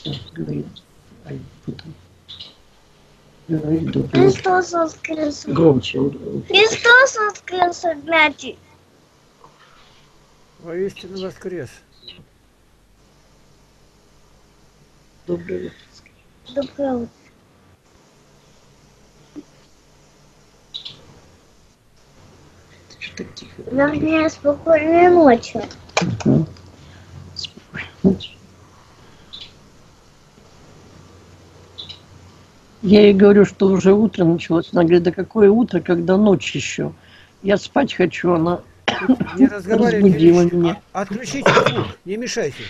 Говорит, говорит, доброе утро. Христос воскрес! Громче. Христос воскрес, Игнатий! Воистину воскрес. Доброе утро. Доброе утро. Что так тихо? Вернее, спокойной ночи. Угу. Спокойной ночи. Я ей говорю, что уже утро началось. Она говорит, да какое утро, когда ночь еще? Я спать хочу, она Не разговаривайте разбудила лишнего. меня. Отключите звук, не мешайте.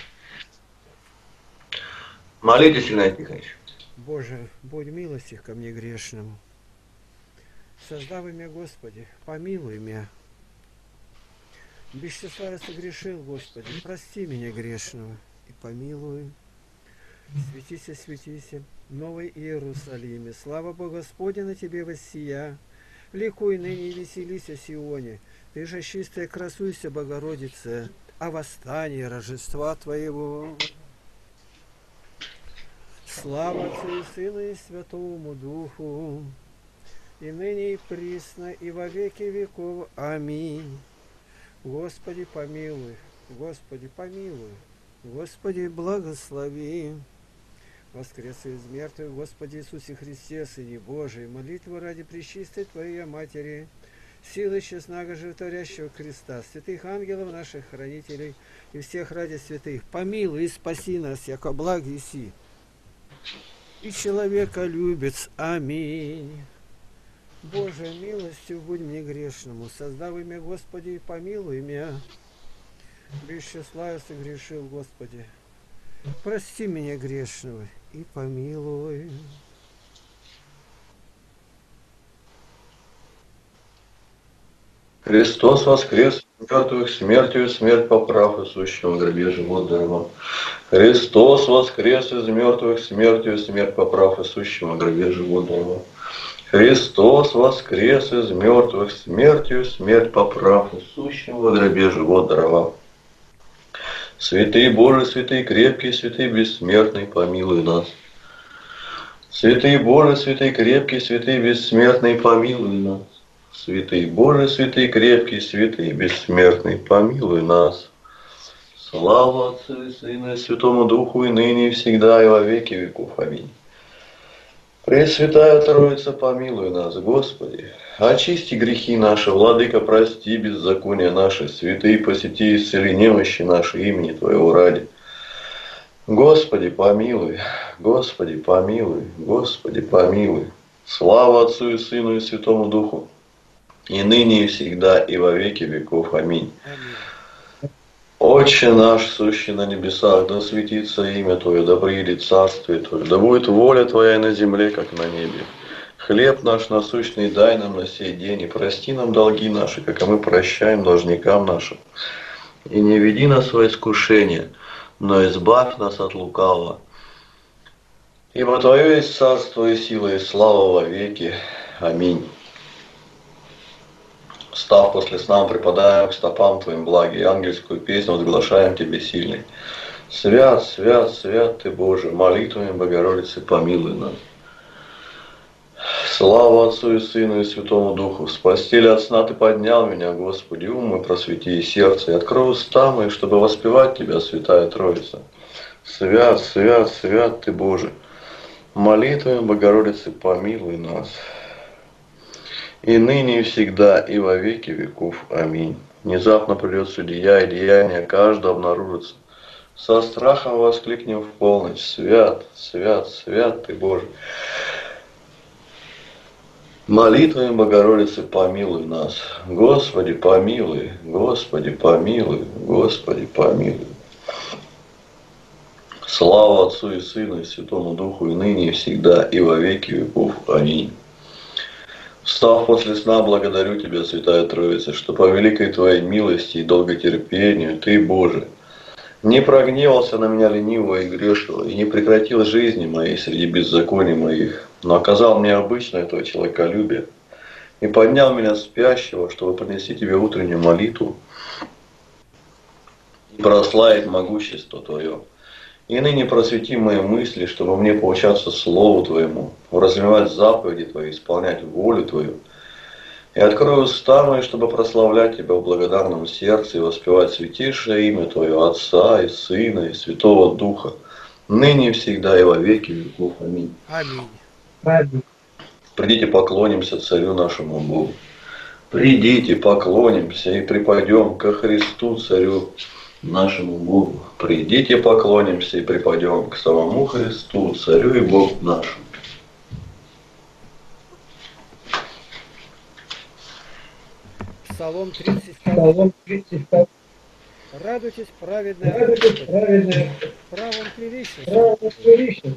Молитесь, Игнатий Тихонович. Боже, будь милостив ко мне грешному. Создавай меня, Господи, помилуй меня. Без числа я согрешил, Господи, прости меня грешного и помилуй. Светися, светися, Новый Иерусалиме, слава Богу Господня на тебе воссия. Ликуй ныне и веселись о Сионе, ты же чистая красуйся, Богородица, о восстании Рождества Твоего. Слава Отцу и Сыну и Святому Духу, и ныне и присно, и во веки веков. Аминь. Господи, помилуй, Господи, помилуй, Господи, благослови. Воскрес из мертвых, Господи Иисусе Христе, Сыне Божий, молитву ради пречистой Твоей Матери, силы честного животворящего креста, святых ангелов наших хранителей и всех ради святых, помилуй и спаси нас, яко благ еси, и человека любец. Аминь. Боже, милостью будь мне грешному, создавай меня, Господи, и помилуй меня. Без числа я согрешил, Господи, прости меня грешного и помилуй. Христос воскрес, мертвых смертью смерть поправ, и сущего в гробе живот даровал. Христос воскрес из мертвых смертью смерть поправ, и сущего в гробе живот даровал. Христос воскрес из мертвых смертью смерть поправ, и сущего в гробе живот даровал. Святый Божий, святый крепкий, святый бессмертный, помилуй нас. Святый Божий, святый крепкий, святый бессмертный, помилуй нас. Святый Божий, святый крепкий, святый бессмертный, помилуй нас. Слава Отцу и Сыну и Святому Духу, и ныне, и всегда, и во веки веков. Аминь. Пресвятая Троица, помилуй нас, Господи. Очисти грехи наши, Владыка, прости беззакония наши, святые посети, исцели немощи наши, имени Твоего ради. Господи, помилуй, Господи, помилуй, Господи, помилуй. Слава Отцу и Сыну и Святому Духу, и ныне, и всегда, и во веки веков. Аминь. Аминь. Отче наш, сущий на небесах, да светится имя Твое, да приедет царствие Твое, да будет воля Твоя на земле, как на небе. Хлеб наш насущный дай нам на сей день, и прости нам долги наши, как и мы прощаем должникам нашим. И не веди нас во искушение, но избавь нас от лукавого. Ибо Твое есть царство и сила и слава во веки. Аминь. Встав после сна, припадаем к стопам Твоим благи, и ангельскую песню возглашаем Тебе сильный. Свят, свят, свят Ты, Боже, молитвами Богородицы помилуй нас. Слава Отцу и Сыну и Святому Духу. С постели от сна Ты поднял меня, Господи, ум мой просвети и сердце, и открой уста мои, чтобы воспевать Тебя, Святая Троица. Свят, свят, свят Ты, Боже, молитвами Богородицы помилуй нас. И ныне, и всегда, и во веки веков. Аминь. Внезапно придет судья, и деяния каждого обнаружится. Со страхом воскликнем в полночь: свят, свят, свят Ты, Боже. Молитвами Богородицы помилуй нас. Господи, помилуй, Господи, помилуй, Господи, помилуй. Слава Отцу и Сыну и Святому Духу, и ныне, и всегда, и во веки веков. Аминь. Встав после сна, благодарю Тебя, Святая Троица, что по великой Твоей милости и долготерпению Ты, Боже, не прогневался на меня ленивого и грешного, и не прекратил жизни моей среди беззаконий моих, но оказал мне обычное Твое человеколюбие, и поднял меня спящего, чтобы принести Тебе утреннюю молитву и прославить могущество Твое. И ныне просвети мои мысли, чтобы мне получаться Слову Твоему, разливать заповеди Твои, исполнять волю Твою. И открой уста мои, чтобы прославлять Тебя в благодарном сердце и воспевать святейшее имя Твое, Отца и Сына и Святого Духа, ныне и всегда и во веки веков. Аминь. Аминь. Придите, поклонимся Царю нашему Богу. Придите, поклонимся и припадем ко Христу, Царю нашему Богу. Придите, поклонимся и припадем к самому Христу, Царю и Богу нашему. Псалом 32. Радуйтесь, праведные, правом приличность.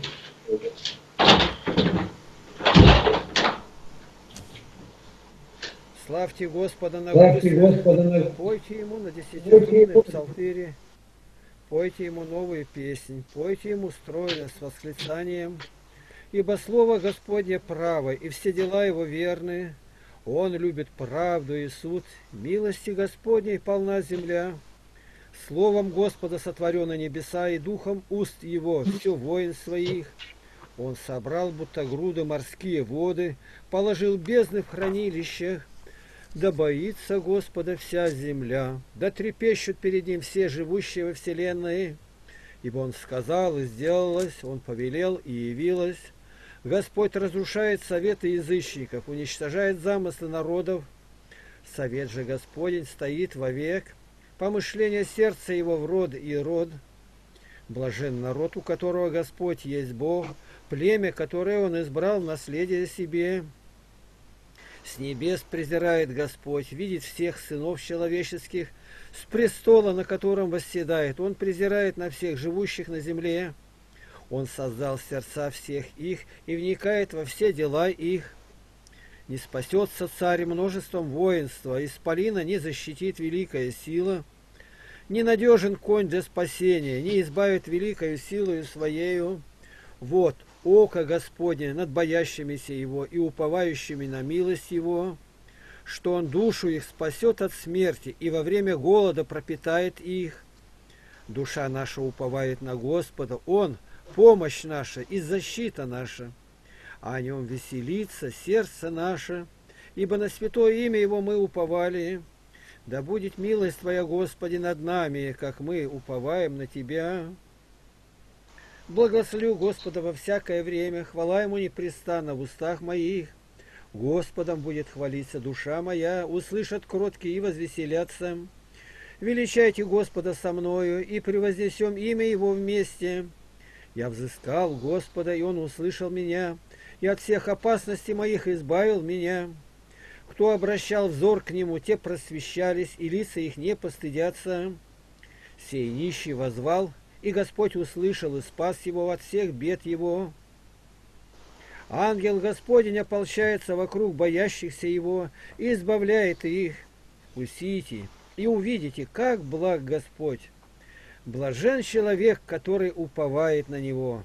Славьте Господа на гуслях, пойте Ему на десятидневной псалтыре, пойте Ему новую песнь, пойте Ему стройно с восклицанием, ибо Слово Господне право, и все дела Его верны. Он любит правду и суд, милости Господней полна земля. Словом Господа сотворены небеса, и духом уст Его все воин своих. Он собрал будто груды морские воды, положил бездны в хранилищах. Да боится Господа вся земля, да трепещут перед Ним все живущие во вселенной. Ибо Он сказал, и сделалось, Он повелел, и явилось. Господь разрушает советы язычников, уничтожает замыслы народов. Совет же Господень стоит вовек, помышление сердца Его в род и род. Блажен народ, у которого Господь есть Бог, племя, которое Он избрал в наследие себе. С небес презирает Господь, видит всех сынов человеческих, с престола, на котором восседает. Он презирает на всех живущих на земле. Он создал сердца всех их и вникает во все дела их. Не спасется царь множеством воинства, исполина не защитит великая сила. Ненадежен конь для спасения, не избавит великою силою своею. Вот око Господне над боящимися Его и уповающими на милость Его, что Он душу их спасет от смерти и во время голода пропитает их. Душа наша уповает на Господа, Он – помощь наша и защита наша. О Нем веселится сердце наше, ибо на святое имя Его мы уповали. Да будет милость Твоя, Господи, над нами, как мы уповаем на Тебя. Благословлю Господа во всякое время, хвала Ему непрестанно в устах моих. Господом будет хвалиться душа моя, услышат кроткие и возвеселятся. Величайте Господа со мною, и превознесем имя Его вместе. Я взыскал Господа, и Он услышал меня, и от всех опасностей моих избавил меня. Кто обращал взор к Нему, те просвещались, и лица их не постыдятся. Сей нищий возвал, и Господь услышал и спас его от всех бед его. Ангел Господень ополчается вокруг боящихся Его и избавляет их. Усите и увидите, как благ Господь. Блажен человек, который уповает на Него.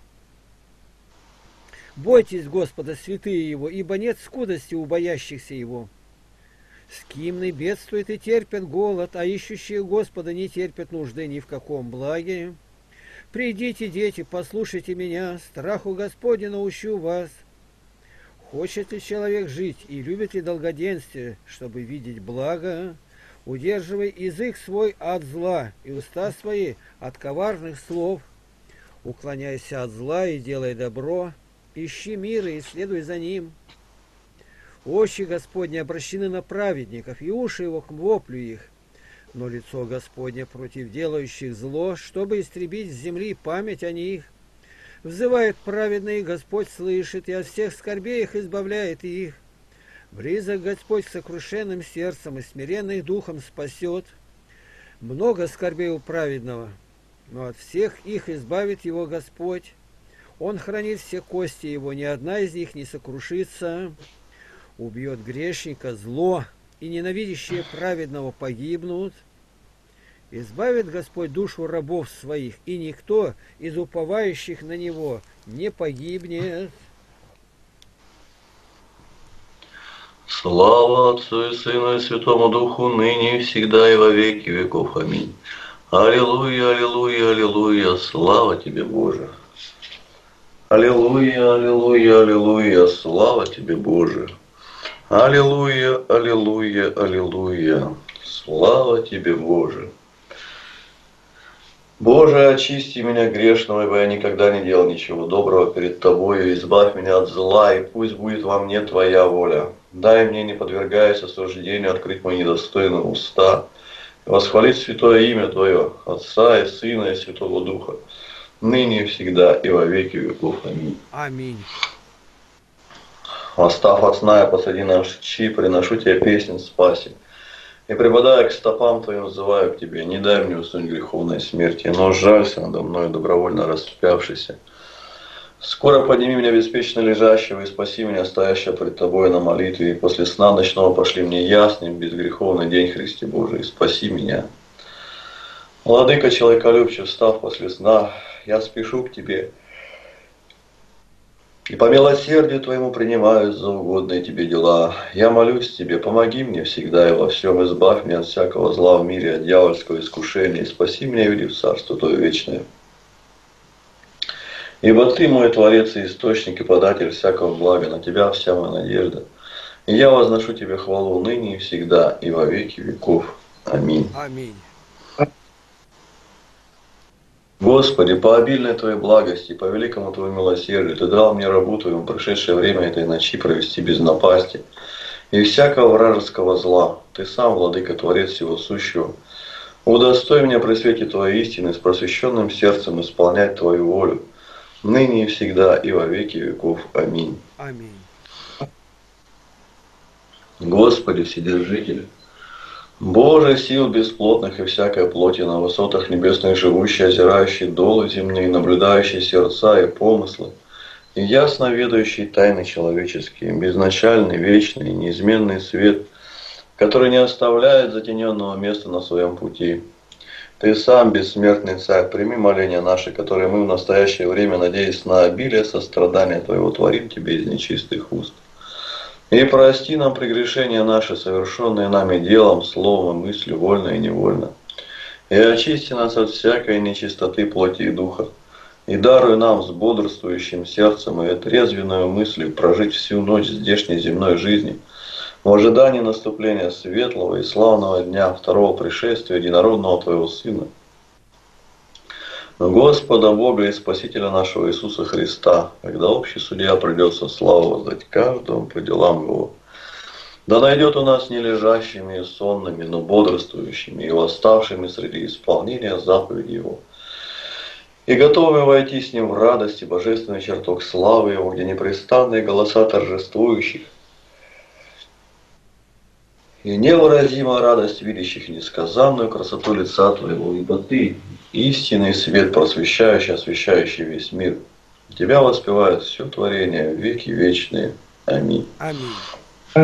Бойтесь Господа, святые Его, ибо нет скудости у боящихся Его. Скимны бедствуют и терпят голод, а ищущие Господа не терпят нужды ни в каком благе. Придите, дети, послушайте меня, страху Господня научу вас. Хочет ли человек жить и любит ли долгоденствие, чтобы видеть благо? Удерживай язык свой от зла и уста свои от коварных слов. Уклоняйся от зла и делай добро, ищи мира и следуй за ним. Очи Господни обращены на праведников, и уши Его к воплю их. Но лицо Господне против делающих зло, чтобы истребить с земли память о них. Взывает праведный, Господь слышит, и от всех скорбей их избавляет их. Близок Господь с сокрушенным сердцем и смиренных духом спасет. Много скорбей у праведного, но от всех их избавит его Господь. Он хранит все кости его, ни одна из них не сокрушится. Убьет грешника зло, и ненавидящие праведного погибнут. Избавит Господь душу рабов своих, и никто из уповающих на Него не погибнет. Слава Отцу и Сыну и Святому Духу, ныне и всегда и во веки веков. Аминь. Аллилуйя, аллилуйя, аллилуйя, слава тебе, Боже. Аллилуйя, аллилуйя, аллилуйя, слава тебе, Боже. Аллилуйя, аллилуйя, аллилуйя, слава тебе, Боже. Боже, очисти меня грешного, ибо я никогда не делал ничего доброго перед Тобою, избавь меня от зла, и пусть будет во мне Твоя воля. Дай мне, не подвергаясь осуждению, открыть мои недостойные уста, и восхвалить святое имя Твое, Отца и Сына и Святого Духа, ныне и всегда, и во веки веков. Аминь. Аминь. Восстав от сна, я посреди ночи приношу Тебе песнь спаси. И припадая к стопам Твоим, взываю к Тебе, не дай мне уснуть греховной смерти, но жалься надо мною, добровольно распявшийся. Скоро подними меня беспечно лежащего и спаси меня, стоящего пред Тобой на молитве, и после сна ночного пошли мне ясный, безгреховный день, Христе Божий, и спаси меня. Владыка человеколюбче, встав после сна, я спешу к Тебе, и по милосердию Твоему принимаю за угодные Тебе дела. Я молюсь Тебе, помоги мне всегда и во всем, избавь меня от всякого зла в мире, от дьявольского искушения, и спаси меня, веди в Царство Твое вечное. Ибо Ты мой Творец и Источник, и податель всякого блага, на Тебя вся моя надежда. И я возношу Тебе хвалу ныне и всегда, и во веки веков. Аминь. Аминь. Господи, по обильной Твоей благости, по великому Твоему милосердию, Ты дал мне рабу Твоему прошедшее время этой ночи провести без напасти и всякого вражеского зла. Ты сам, Владыка, Творец всего сущего. Удостой меня при свете Твоей истины с просвещенным сердцем исполнять Твою волю, ныне и всегда, и во веки веков. Аминь. Аминь. Господи, Вседержитель, Боже, сил бесплотных и всякой плоти на высотах небесных живущий, озирающий долы земные, наблюдающий сердца и помыслы, и ясно ведающий тайны человеческие, безначальный, вечный, неизменный свет, который не оставляет затененного места на своем пути. Ты сам, бессмертный Царь, прими моления наши, которые мы в настоящее время, надеясь на обилие сострадания Твоего, творим Тебе из нечистых уст. И прости нам прегрешения наши, совершенные нами делом, словом и мыслью, вольно и невольно. И очисти нас от всякой нечистоты плоти и духа. И даруй нам с бодрствующим сердцем и отрезвенную мыслью прожить всю ночь здешней земной жизни, в ожидании наступления светлого и славного дня второго пришествия единородного Твоего Сына, Господа Бога и Спасителя нашего Иисуса Христа, когда общий судья придется славу воздать каждому по делам его. Да найдет у нас не лежащими и сонными, но бодрствующими и восставшими среди исполнения заповеди Его. И готовы войти с Ним в радость и божественный чертог славы Его, где непрестанные голоса торжествующих и невыразимая радость видящих несказанную красоту лица Твоего, ибо Ты истинный свет, просвещающий, освещающий весь мир. Тебя воспевает все творение в веки вечные. Аминь. Аминь.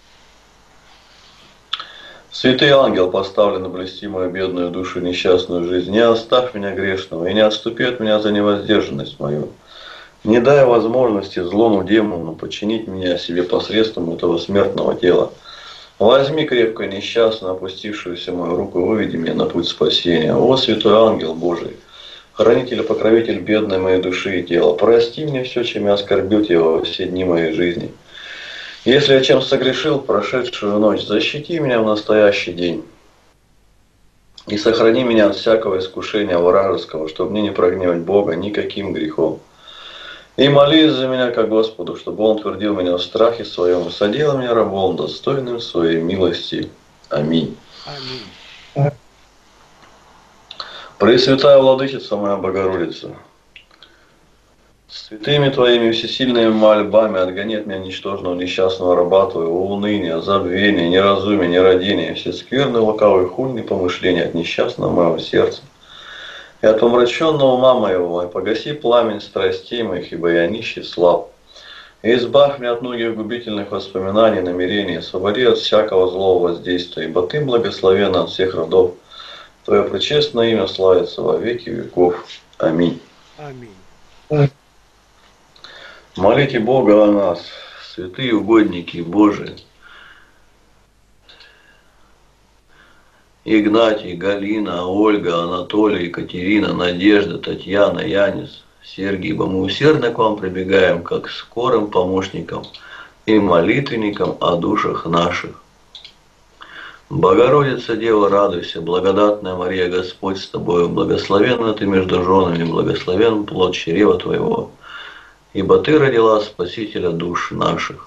Святый ангел, поставлен блести мою бедную душу и несчастную жизнь, не оставь меня грешного и не отступи от меня за невоздержанность мою. Не дай возможности злому демону подчинить меня себе посредством этого смертного тела. Возьми крепко несчастную, опустившуюся мою руку, и выведи меня на путь спасения. О, святой ангел Божий, хранитель и покровитель бедной моей души и тела, прости мне все, чем я оскорбил Тебя во все дни моей жизни. Если я чем согрешил в прошедшую ночь, защити меня в настоящий день. И сохрани меня от всякого искушения вражеского, чтобы мне не прогневать Бога никаким грехом. И молись за меня ко Господу, чтобы Он твердил меня в страхе своем и садил меня рабом, достойным своей милости. Аминь. Аминь. Пресвятая Владычица моя Богородица, святыми Твоими всесильными мольбами отгони от меня ничтожного несчастного раба Твоего, уныния, забвения, неразумия, нерадения, все скверные, лукавые, хульные помышления от несчастного моего сердца. И от помраченного ума моего, и погаси пламень страстей моих, ибо я нищий слаб. И избавь меня от многих губительных воспоминаний, намерений, освободи от всякого злого воздействия, ибо Ты благословен от всех родов. Твое пречестное имя славится во веки веков. Аминь. Аминь. Молите Бога о нас, святые угодники Божии. Игнатий, Галина, Ольга, Анатолий, Екатерина, Надежда, Татьяна, Янис, Сергий, ибо мы усердно к вам прибегаем, как к скорым помощникам и молитвенникам о душах наших. Богородица Дева, радуйся, благодатная Мария, Господь с тобою, благословенна ты между женами, благословен плод чрева твоего, ибо ты родила Спасителя душ наших.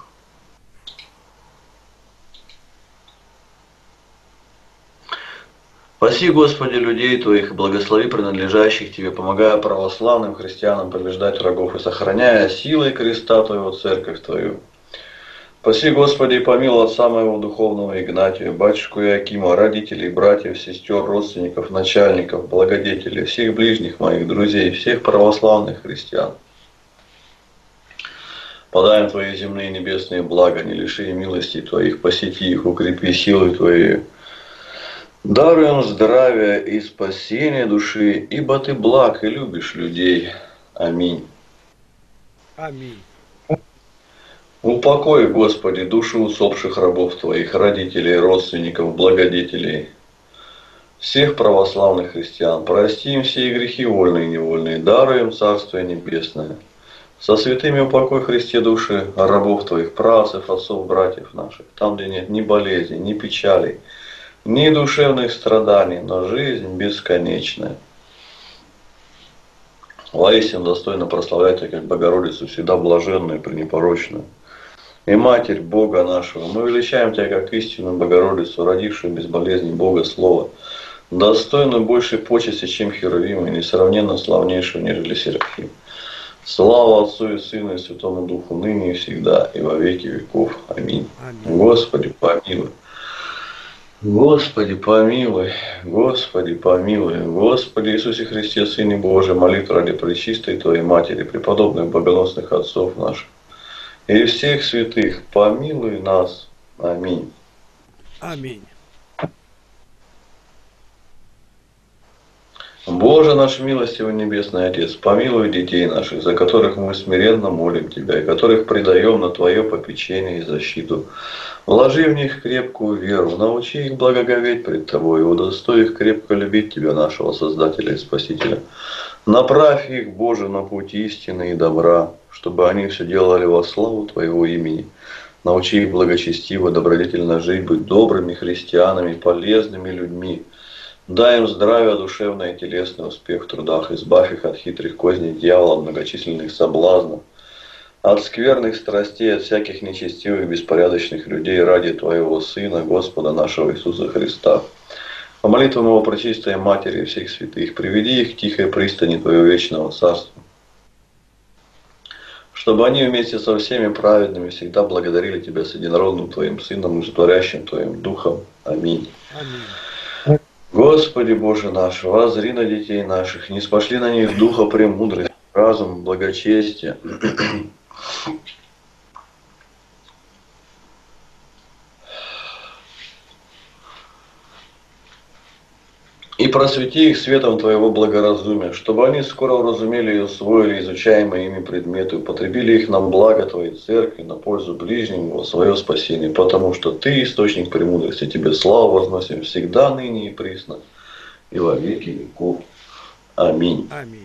Спаси, Господи, людей Твоих, и благослови принадлежащих Тебе, помогая православным христианам побеждать врагов и сохраняя силой креста Твоего церковь Твою. Спаси, Господи, и помилуй отца моего духовного Игнатия, батюшку Иакима, родителей, братьев, сестер, родственников, начальников, благодетелей, всех ближних моих, друзей, всех православных христиан. Подай им Твои земные и небесные блага, не лиши милости Твоих, посети их, укрепи силой Твоей. Даруй им здравия и спасение души, ибо Ты благ и любишь людей. Аминь. Аминь. Упокой, Господи, души усопших рабов Твоих, родителей, родственников, благодетелей, всех православных христиан. Прости им все грехи вольные и невольные, даруй им Царствие Небесное. Со святыми упокой, Христе, души рабов Твоих, праотцев, отцов, братьев наших, там, где нет ни болезни, ни печалей, ни душевных страданий, но жизнь бесконечная. Воистину достойно прославлять Тебя, как Богородицу, всегда блаженную и пренепорочную. И Матерь Бога нашего, мы величаем Тебя, как истинную Богородицу, родившую без болезней Бога Слова, достойную большей почести, чем Херувим, и несравненно славнейшую, нежели Серафим. Слава Отцу и Сыну и Святому Духу, ныне и всегда, и во веки веков. Аминь. Аминь. Господи, помилуй. Господи, помилуй, Господи, помилуй, Господи Иисусе Христе, Сыне Божий, молитву ради пречистой Твоей Матери, преподобных богоносных отцов наших и всех святых, помилуй нас. Аминь. Аминь. Боже наш милостивый Небесный Отец, помилуй детей наших, за которых мы смиренно молим Тебя, и которых предаем на Твое попечение и защиту. Вложи в них крепкую веру, научи их благоговеть пред Тобой, и удостой их крепко любить Тебя, нашего Создателя и Спасителя. Направь их, Боже, на путь истины и добра, чтобы они все делали во славу Твоего имени. Научи их благочестиво, добродетельно жить, быть добрыми христианами, полезными людьми. Дай им здравие душевное и телесный успех в трудах, избавь их от хитрых козней дьявола, от многочисленных соблазнов, от скверных страстей, от всяких нечестивых, беспорядочных людей ради Твоего Сына, Господа нашего Иисуса Христа. По молитвам Его Пречистой Матери и всех святых, приведи их к тихой пристани Твоего вечного Царства, чтобы они вместе со всеми праведными всегда благодарили Тебя с единородным Твоим Сыном и животворящим Твоим Духом. Аминь. Аминь. Господи Боже наш, воззри на детей наших, не спошли на них духа премудрости, разум, благочестие. И просвети их светом Твоего благоразумия, чтобы они скоро уразумели и усвоили изучаемые ими предметы, употребили их на благо Твоей Церкви, на пользу ближним во свое спасение, потому что Ты источник премудрости, Тебе славу возносим всегда, ныне и присно, и во веки веков. Аминь. Аминь.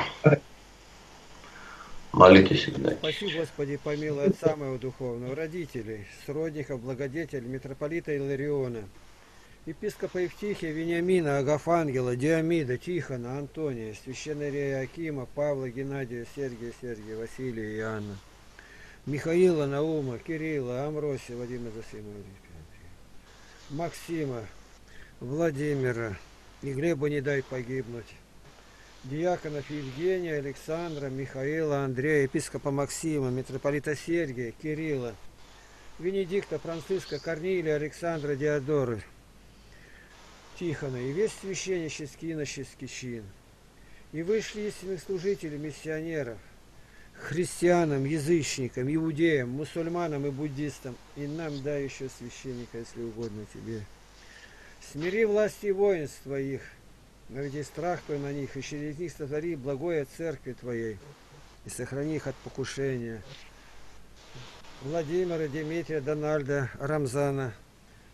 Молитесь, Игнатий. Спаси, Господи, помилуй отца моего духовного, родителей, сродников, благодетелей, митрополита Илариона, епископа Евтихия, Вениамина, Агафангела, Диомида, Тихона, Антония, священнория Акима, Павла, Геннадия, Сергия, Василия и Иоанна, Михаила, Наума, Кирилла, Амросия, Вадима, Зосима, Максима, Владимира, и Глебу не дай погибнуть, диаконов Евгения, Александра, Михаила, Андрея, епископа Максима, митрополита Сергия, Кирилла, Венедикта, Франциска, Корнилия, Александра, Диодоры, Тихона и весь священнический и иноческий чин, и вышли истинных служителей, миссионеров, христианам, язычникам, иудеям, мусульманам и буддистам, и нам дай еще священника, если угодно Тебе. Смири власти и воинства их, наведи страх Твой на них, и через них сотвори благое церкви Твоей, и сохрани их от покушения. Владимира, Дмитрия, Дональда, Рамзана,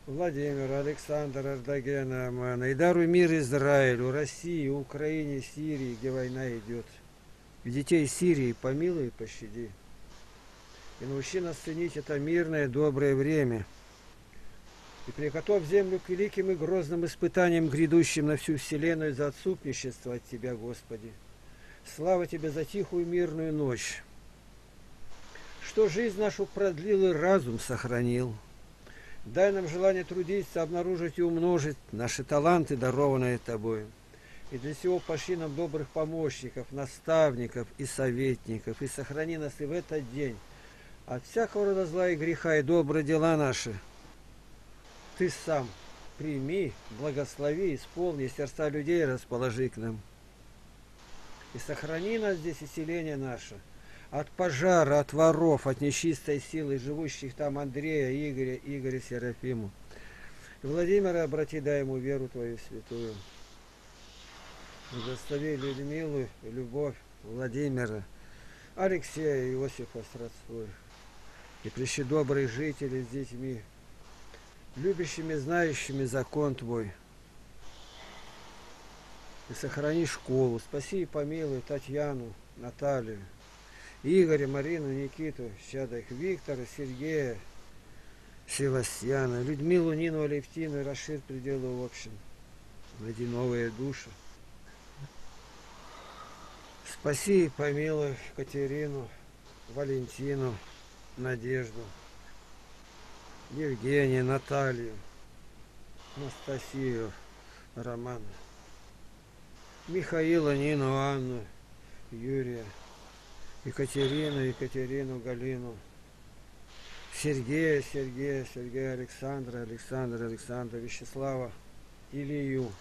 Владимира, Александра, Ардагена, Амана. И даруй мир Израилю, России, Украине, Сирии, где война идет. И детей Сирии помилуй и пощади. И научи нас ценить это мирное, доброе время. И приготовь землю к великим и грозным испытаниям, грядущим на всю вселенную за отступничество от Тебя, Господи. Слава Тебе за тихую мирную ночь, что жизнь нашу продлил и разум сохранил. Дай нам желание трудиться, обнаружить и умножить наши таланты, дарованные Тобой. И для сего пошли нам добрых помощников, наставников и советников. И сохрани нас и в этот день от всякого рода зла и греха, и добрые дела наши. Ты сам прими, благослови, исполни, сердца людей расположи к нам. И сохрани нас здесь, исцеление наше, от пожара, от воров, от нечистой силы, живущих там Андрея, Игоря, Серафиму. И Владимира обрати, дай ему веру Твою святую. Благослови Людмилу, Любовь, Владимира, Алексея, Иосифа с родствой. И прищи добрых жителей с детьми, любящими, знающими закон Твой. И сохрани школу, спаси и помилуй Татьяну, Наталью, Игоря, Марину, Никиту, Щадых, Виктора, Сергея, Севастьяна, Людмилу, Нину, Алевтину, и расширь пределы в общем. Найди новые души. Спаси и помилуй Катерину, Валентину, Надежду, Евгения, Наталью, Анастасию, Романа, Михаила, Нину, Анну, Юрия, Екатерину, Галину, Сергея, Александра, Вячеслава, Илью.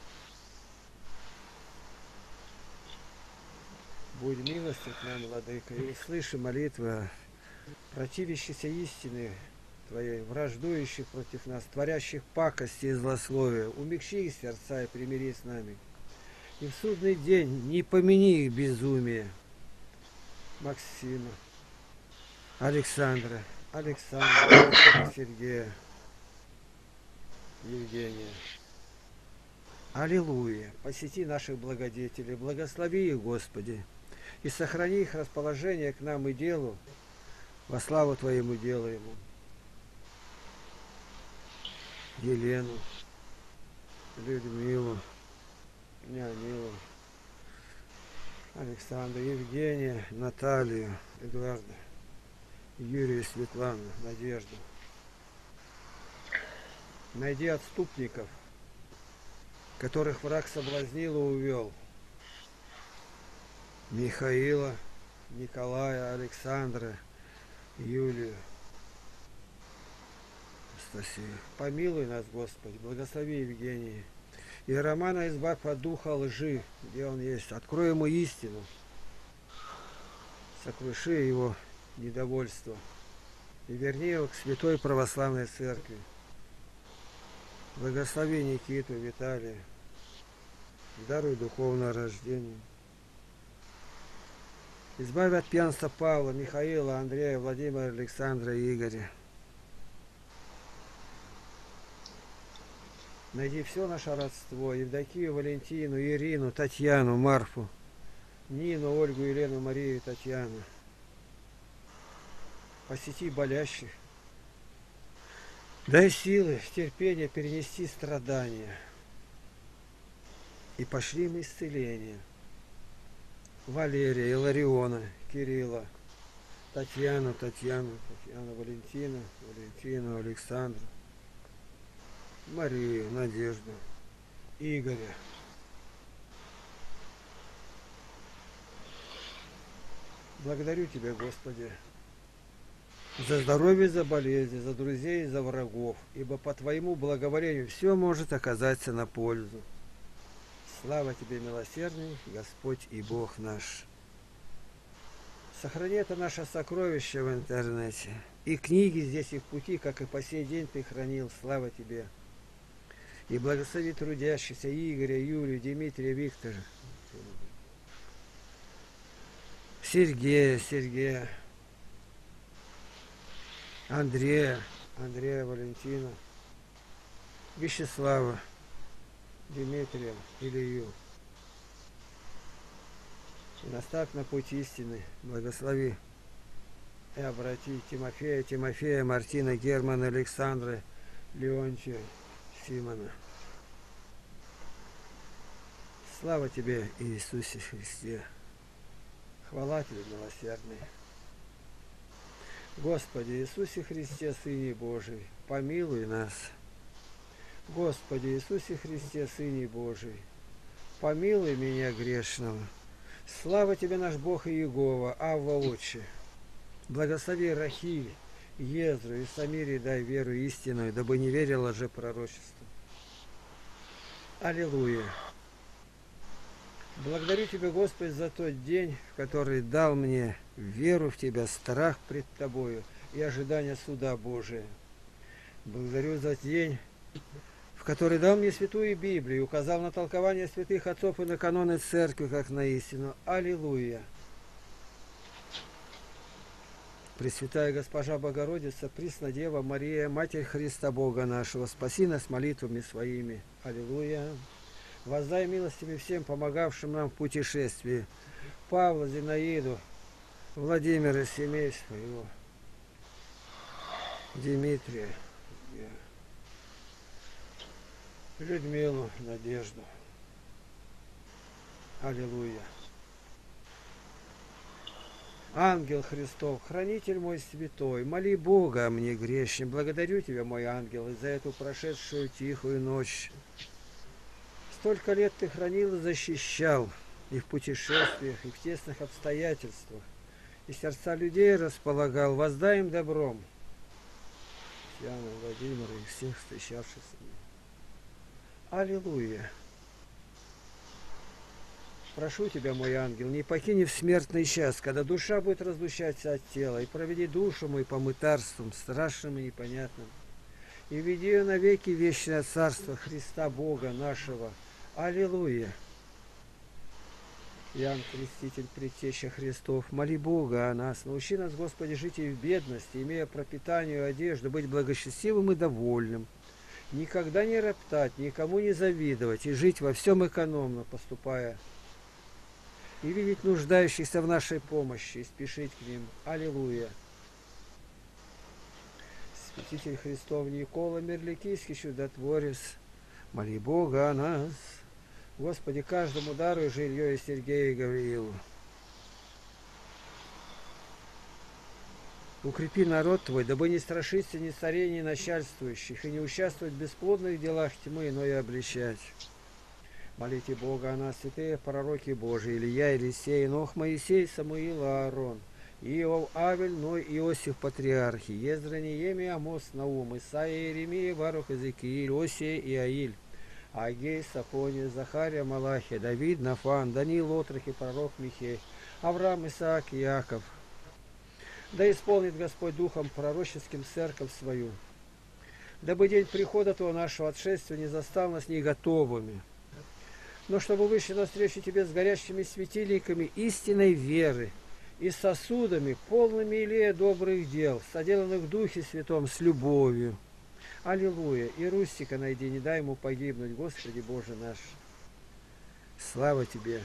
Будь милостив к нам, Владыка, и услыши молитвы противящейся истины Твоей, враждующих против нас, творящих пакости и злословия. Умягчи их сердца и примири с нами. И в судный день не помяни их безумие. Максима, Александра, Сергея, Евгения. Аллилуйя! Посети наших благодетелей, благослови их, Господи, и сохрани их расположение к нам и делу, во славу Твоему делаему. Елену, Людмилу, Нянилу, Александра, Евгения, Наталью, Эдуарда, Юрия, Светлану, Надежду. Найди отступников, которых враг соблазнил и увел. Михаила, Николая, Александра, Юлию, Анастасию. Помилуй нас, Господи, благослови Евгении. И Романа избавь от духа лжи, где он есть. Открой ему истину. Сокруши его недовольство. И верни его к святой православной церкви. Благослови Никиту, Виталия. Даруй духовное рождение. Избавь от пьянства Павла, Михаила, Андрея, Владимира, Александра и Игоря. Найди все наше родство: Евдокию, Валентину, Ирину, Татьяну, Марфу, Нину, Ольгу, Елену, Марию, Татьяну. Посети болящих. Дай силы, терпения перенести страдания. И пошли им исцеление. Валерия, Илариона, Кирилла, Татьяну, Валентину, Александру, Марию, Надежду, Игоря. Благодарю Тебя, Господи, за здоровье, за болезни, за друзей, за врагов, ибо по Твоему благоволению все может оказаться на пользу. Слава Тебе, милосердный Господь и Бог наш. Сохрани это наше сокровище в интернете. И книги здесь, и в пути, как и по сей день Ты хранил. Слава Тебе. И благослови трудящихся Игоря, Юлию, Дмитрия, Виктора, Сергея, Андрея, Валентина, Вячеслава, Дмитрия, Илью. И наставь на путь истины, благослови и обрати Тимофея, Мартина, Германа, Александра, Леонтия, Симона. Слава тебе, Иисусе Христе! Хвала тебе, милосердный! Господи Иисусе Христе, Сыне Божий, помилуй нас! Господи Иисусе Христе, Сыне Божий, помилуй меня грешного! Слава тебе, наш Бог и Иегова, Авва Отче! Благослови Рахиль, Езру и Самире дай веру истинную, дабы не верила же пророчеству. Аллилуйя! Благодарю Тебя, Господи, за тот день, в который дал мне веру в Тебя, страх пред Тобою и ожидание суда Божия. Благодарю за день, в который дал мне святую Библию, указал на толкование святых отцов и на каноны церкви, как на истину. Аллилуйя! Пресвятая Госпожа Богородица, Преснодева Мария, Матерь Христа Бога нашего, спаси нас молитвами своими. Аллилуйя! Воздай милостями всем, помогавшим нам в путешествии. Павла, Зинаиду, Владимира, семейства его, Дмитрия, Людмилу, Надежду. Аллилуйя! Ангел Христов, хранитель мой святой, моли Бога о мне грешным. Благодарю Тебя, мой ангел, и за эту прошедшую тихую ночь. Столько лет Ты хранил и защищал, и в путешествиях, и в тесных обстоятельствах, и сердца людей располагал, воздай им добром. Яна, Владимира и всех встречавшихся с ним. Аллилуйя! Прошу Тебя, мой ангел, не покини в смертный час, когда душа будет разлучаться от тела, и проведи душу мою по мытарствам, страшным и непонятным, и веди ее навеки вечное царство Христа Бога нашего. Аллилуйя! Иоанн Креститель, Предтеча Христов, моли Бога о нас, научи нас, Господи, жить и в бедности, имея пропитание и одежду, быть благочестивым и довольным, никогда не роптать, никому не завидовать, и жить во всем экономно, поступая, и видеть нуждающихся в нашей помощи, и спешить к ним. Аллилуйя! Святитель Христов Никола, Мерликийский чудотворец, моли Бога о нас. Господи, каждому даруй жилье и Сергею и Гавриилу. Укрепи народ Твой, дабы не страшиться ни царей, ни начальствующих, и не участвовать в бесплодных делах тьмы, но и обличать. Молите Бога о нас, святые пророки Божии, Илья, Елисей, Нох, Моисей, Самуил, Аарон, Иов, Авель, Ной, Иосиф, патриархи, Ездра, Неемия, Амос, Наум, Исаия, Иеремия, Барух, Иезекииль, Осия и Аиль, Агей, Сафония, Захария, Малахия, Давид, Нафан, Даниил, Отрок и пророк Михей, Авраам, Исаак, Иаков. Да исполнит Господь Духом пророческим церковь свою, дабы день прихода Твоего нашего отшествия не застал нас не готовыми, но чтобы вышли навстречу Тебе с горящими светильниками истинной веры и сосудами, полными илея добрых дел, соделанных в Духе Святом с любовью. Аллилуйя! И Рустика найди, не дай ему погибнуть, Господи Боже наш. Слава Тебе!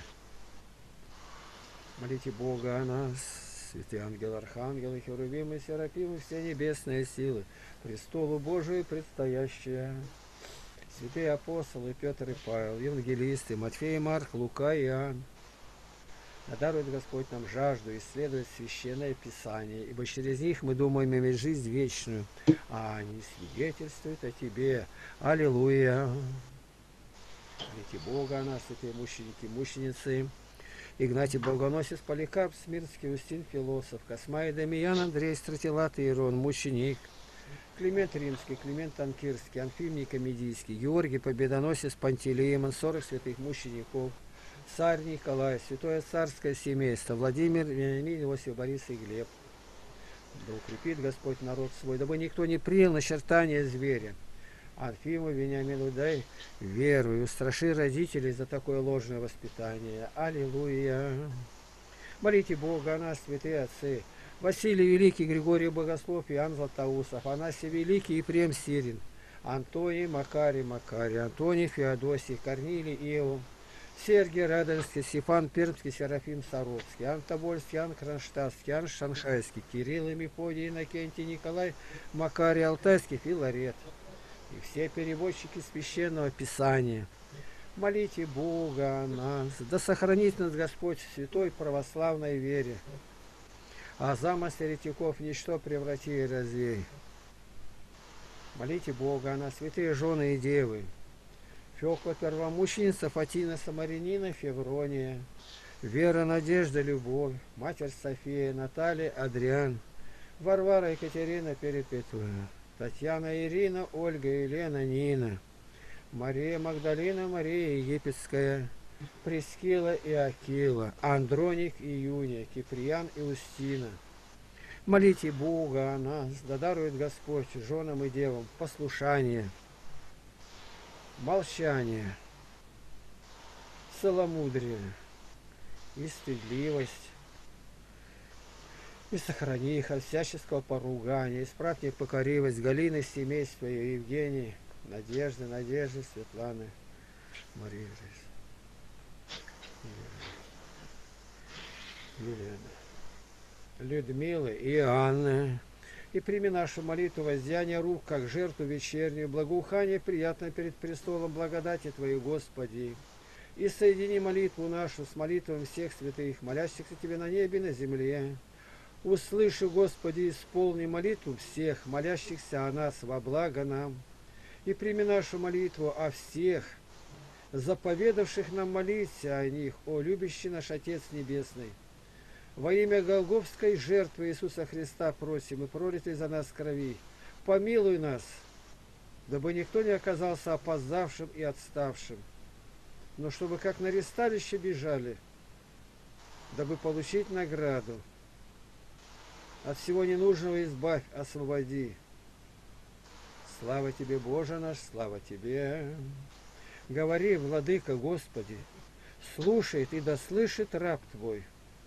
Молите Бога о нас, святые ангелы, архангелы, херувимы, серафимы, все небесные силы, престолу Божию предстоящие. Святые апостолы Петр и Павел, евангелисты, Матфей, Марк, Лука и Иоанн. Да дарует Господь нам жажду исследовать Священное Писание, ибо через них мы думаем иметь жизнь вечную, а они свидетельствуют о Тебе. Аллилуйя! Молите Бога о нас, святые мученики, мученицы, Игнатий Богоносец, Поликарп, Смирский, Устин, Философ, Космай, Дамиян, Андрей, Стратилат, Иерон, мученик, Климент Римский, Климент Анкирский, Анфим Никомедийский, Георгий Победоносец, Пантелеимон, 40 святых мучеников, Царь Николай, Святое Царское семейство, Владимир, Вениамин, Иосиф, Борис и Глеб. Да укрепит Господь народ свой, дабы никто не принял начертания зверя. Анфиму, Вениамину дай веру и устраши родителей за такое ложное воспитание. Аллилуйя! Молите Бога о нас, святые отцы, Василий Великий, Григорий Богослов, Иоанн Златоуст, Афанасий Великий, Ефрем Сирин, Антоний, Макарий, Антоний, Феодосий, Корнилий, Иов, Сергий Радонежский, Стефан Пермский, Серафим Саровский, Иоанн Тобольский, Иоанн Кронштадтский, Иоанн Шанхайский, Кирилл и Мефодий, Иннокентий, Николай, Макарий Алтайский, Филарет. И все переводчики Священного Писания. Молите Бога о нас, да сохранит нас Господь в святой православной вере. А замысл еретиков ничто преврати и развей. Молите Бога о нас, святые жены и девы. Феокла Первомученица, Фатина Самарянина, Феврония, Вера, Надежда, Любовь, Матерь София, Наталья, Адриан, Варвара, Екатерина, Перепетуя, Татьяна, Ирина, Ольга, Елена, Нина, Мария Магдалина, Мария Египетская, Прескила и Акила, Андроник и Юния, Киприян и Устина. Молите Бога о нас, да дарует Господь женам и девам послушание, молчание, целомудрие и стыдливость. И сохрани их от всяческого поругания, исправь непокоривость Галины, семейства ее, Евгении, Надежды, Светланы, Марии, Елены, Людмилы и Анны. И прими нашу молитву воздеяния рук, как жертву вечернюю, благоухание приятное перед престолом благодати Твоей, Господи. И соедини молитву нашу с молитвами всех святых, молящихся Тебе на небе и на земле. Услыши, Господи, исполни молитву всех, молящихся о нас во благо нам. И прими нашу молитву о всех, заповедавших нам молиться о них, о любящий наш Отец Небесный. Во имя Голгофской жертвы Иисуса Христа просим и пролитой за нас крови, помилуй нас, дабы никто не оказался опоздавшим и отставшим, но чтобы как на ресталище бежали, дабы получить награду. От всего ненужного избавь, освободи. Слава Тебе, Боже наш, слава Тебе. Говори, Владыка, Господи, слушает и дослышит раб Твой.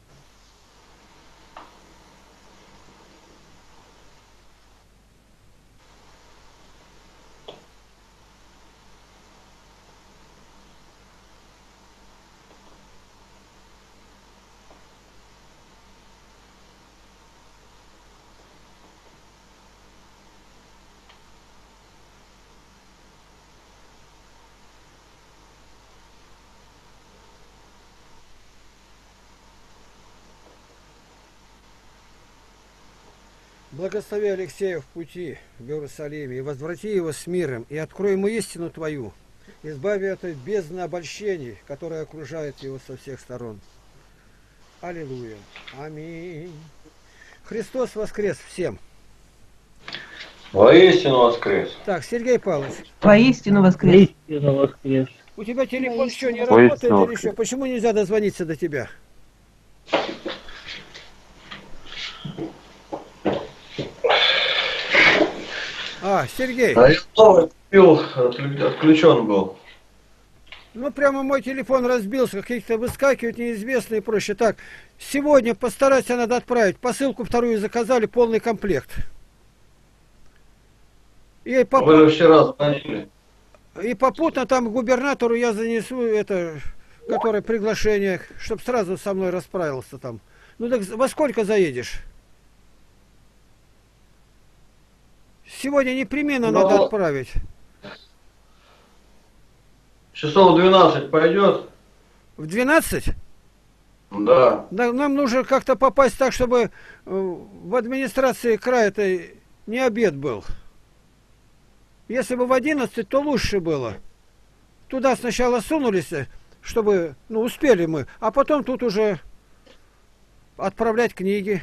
Благослови Алексея в пути в Иерусалиме, и возврати его с миром, и открой ему истину Твою, избави от бездны обольщений, которые окружают его со всех сторон. Аллилуйя. Аминь. Христос воскрес всем. Воистину воскрес. Так, Сергей Павлович. Воистину воскрес. У тебя телефон что, не работает или что? Почему нельзя дозвониться до тебя? Сергей. А я снова купил, отключен был. Ну, прямо мой телефон разбился, какие-то выскакивают неизвестные, проще. Так, сегодня постарайся, надо отправить. Посылку вторую заказали, полный комплект. И Вы же вчера звонили. И попутно там губернатору я занесу это, которое приглашение, чтобы сразу со мной расправился там. Ну так во сколько заедешь? Сегодня непременно надо отправить. Часов 12 пойдет? В 12? Да. Нам нужно как-то попасть так, чтобы в администрации края-то не обед был. Если бы в 11, то лучше было. Туда сначала сунулись, чтобы, успели мы, а потом тут уже отправлять книги.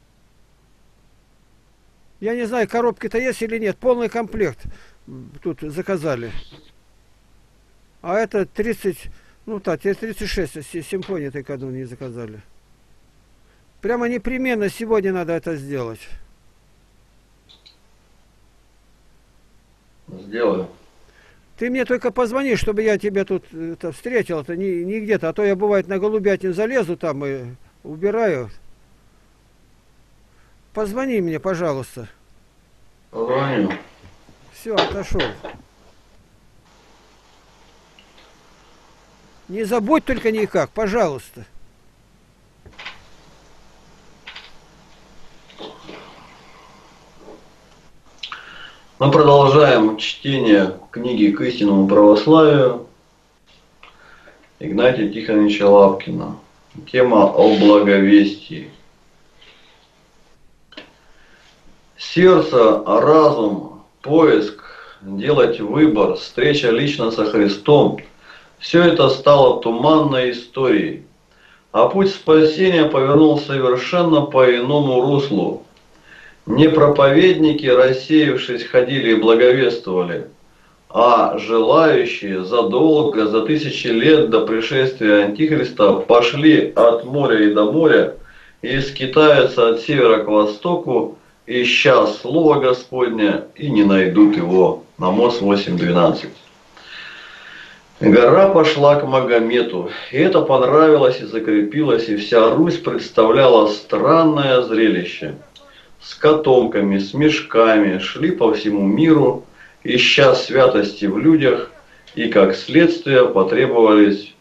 Я не знаю, коробки-то есть или нет. Полный комплект тут заказали. А это 36 симфоний только одну не заказали. Прямо непременно сегодня надо это сделать. Сделаю. Ты мне только позвони, чтобы я тебя тут встретил, не где-то, а то я бывает на голубятню залезу там и убираю. Позвони мне, пожалуйста. Позвоню. Все, отошел. Не забудь только никак, пожалуйста. Мы продолжаем чтение книги «К истинному православию» Игнатия Тихоновича Лапкина. Тема о благовестии. Сердце, разум, поиск, делать выбор, встреча лично со Христом – все это стало туманной историей. А путь спасения повернул совершенно по иному руслу. Не проповедники, рассеявшись, ходили и благовествовали, а желающие задолго, за тысячи лет до пришествия Антихриста пошли от моря и до моря и скитаются от севера к востоку, ища Слово Господня, и не найдут его. Амос 8:12. Гора пошла к Магомету, и это понравилось и закрепилось, и вся Русь представляла странное зрелище. С котомками, с мешками шли по всему миру, ища святости в людях, и как следствие потребовались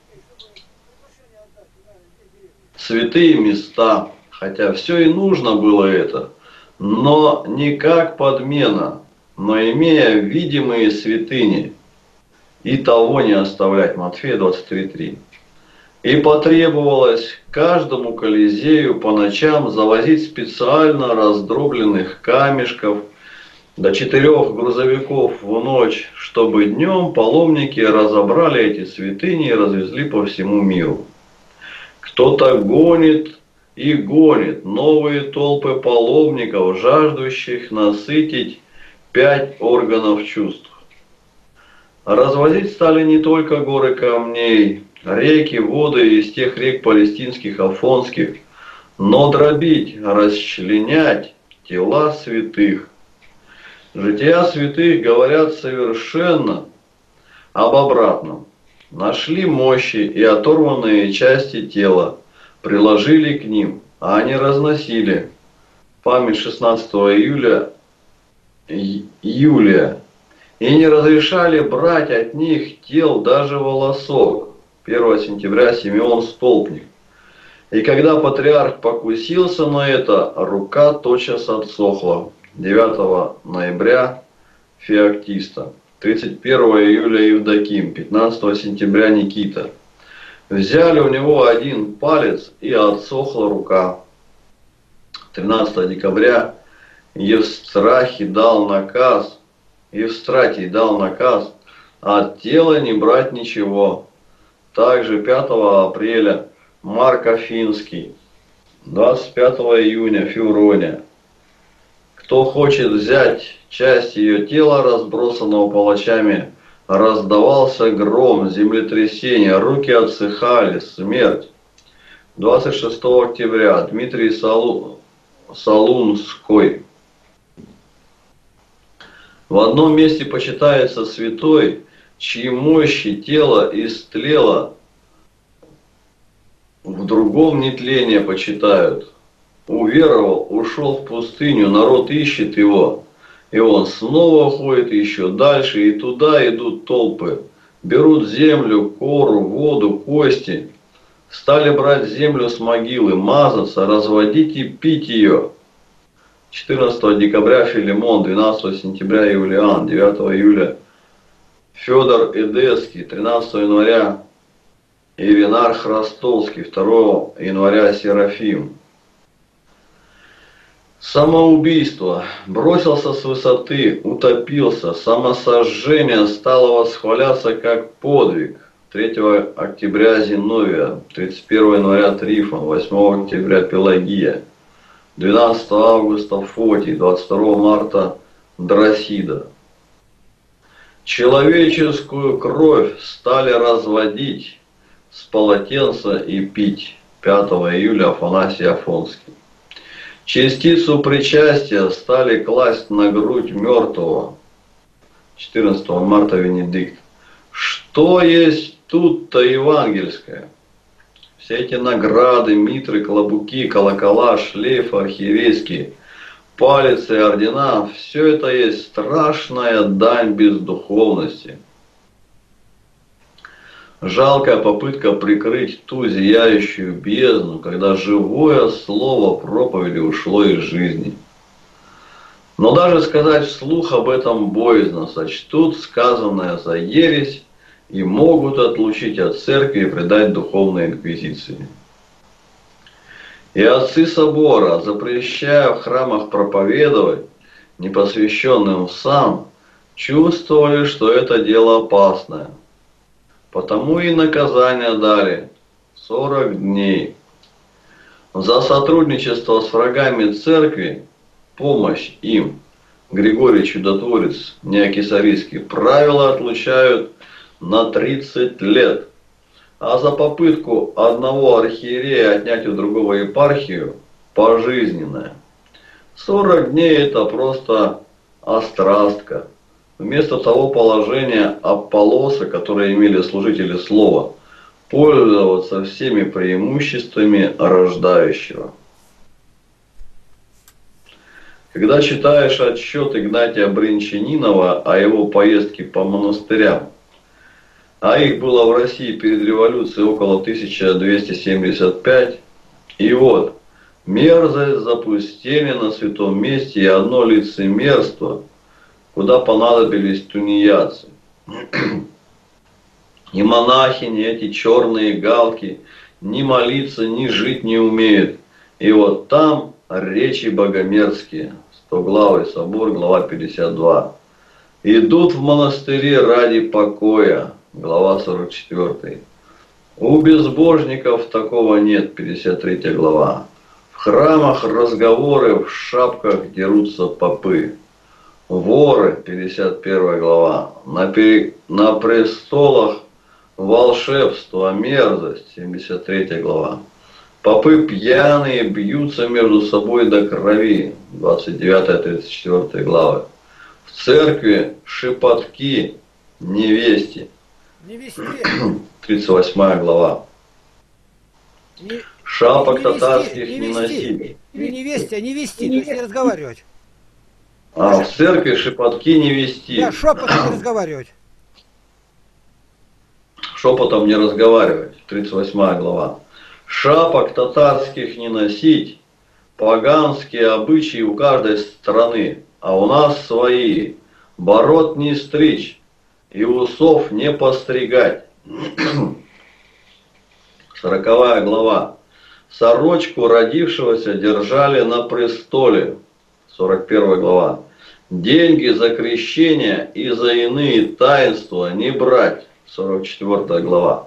святые места, хотя все и нужно было это, но не как подмена, но имея видимые святыни, и того не оставлять. Матфея 23:3. И потребовалось каждому Колизею по ночам завозить специально раздробленных камешков до 4 грузовиков в ночь, чтобы днем паломники разобрали эти святыни и развезли по всему миру. Кто-то гонит и гонит новые толпы паломников, жаждущих насытить 5 органов чувств. Развозить стали не только горы камней, реки, воды из тех рек палестинских, афонских, но дробить, расчленять тела святых. Жития святых говорят совершенно об обратном. Нашли мощи и оторванные части тела, приложили к ним, а они разносили. Память 16 июля Юлия. И не разрешали брать от них тел даже волосок. 1 сентября Симеон Столпник. И когда патриарх покусился на это, рука тотчас отсохла. 9 ноября Феоктиста. 31 июля Евдоким. 15 сентября Никита. Взяли у него один палец, и отсохла рука. 13 декабря Евстратий дал наказ, от тела не брать ничего. Также 5 апреля Марк Афинский, 25 июня Феврония. Кто хочет взять часть ее тела, разбросанного палачами, раздавался гром, землетрясение, руки отсыхали, смерть. 26 октября Дмитрий Солунской. В одном месте почитается святой, чьи мощи тело истлело, в другом нетление почитают. Уверовал, ушел в пустыню, народ ищет его, и он снова ходит еще дальше, и туда идут толпы. Берут землю, кору, воду, кости. Стали брать землю с могилы, мазаться, разводить и пить ее. 14 декабря Филимон, 12 сентября Юлиан, 9 июля Федор Эдесский, 13 января Иринарх Ростовский, 2 января Серафим. Самоубийство. Бросился с высоты, утопился. Самосожжение стало восхваляться как подвиг. 3 октября Зиновия, 31 января Трифон, 8 октября Пелагия, 12 августа Фотий, 22 марта Дросида. Человеческую кровь стали разводить с полотенца и пить. 5 июля Афанасий Афонский. Частицу причастия стали класть на грудь мертвого. 14 марта Венедикт. Что есть тут-то евангельское? Все эти награды, митры, клобуки, колокола, шлейфы архиерейские палец и ордена – все это есть страшная дань бездуховности. Жалкая попытка прикрыть ту зияющую бездну, когда живое слово проповеди ушло из жизни. Но даже сказать вслух об этом боязно, сочтут сказанное за ересь и могут отлучить от церкви и предать духовной инквизиции. И отцы собора, запрещая в храмах проповедовать, непосвященным в сан, чувствовали, что это дело опасное. Потому и наказание дали 40 дней. За сотрудничество с врагами церкви, помощь им, Григорий Чудотворец, неокесарийский, правила отлучают на 30 лет. А за попытку одного архиерея отнять у другого епархию пожизненное. 40 дней это просто острастка. Вместо того положения Апполоса, которое имели служители слова, пользоваться всеми преимуществами рождающего. Когда читаешь отчет Игнатия Бринчанинова о его поездке по монастырям, а их было в России перед революцией около 1275, и вот, мерзость запустения на святом месте и одно лицемерство, куда понадобились тунеядцы. И монахини, эти черные галки, ни молиться, ни жить не умеют. И вот там речи богомерзкие. 100-главый собор, глава 52. Идут в монастыри ради покоя. Глава 44. У безбожников такого нет, 53 глава. В храмах разговоры, в шапках дерутся попы. Воры, 51 глава. На престолах волшебство, мерзость, 73 глава. Попы пьяные бьются между собой до крови, 29-34 главы. В церкви шепотки невесте. 38 глава. Шапок татарских не носили. Не невесте, а не вести, то есть не разговаривать. А в церкви шепотки не вести. Да, шепотом не разговаривать. Шепотом не разговаривать. 38 глава. Шапок татарских не носить. Поганские обычаи у каждой страны, а у нас свои. Бород не стричь и усов не постригать. 40 глава. Сорочку родившегося держали на престоле. 41 глава. Деньги за крещение и за иные таинства не брать. 44 глава.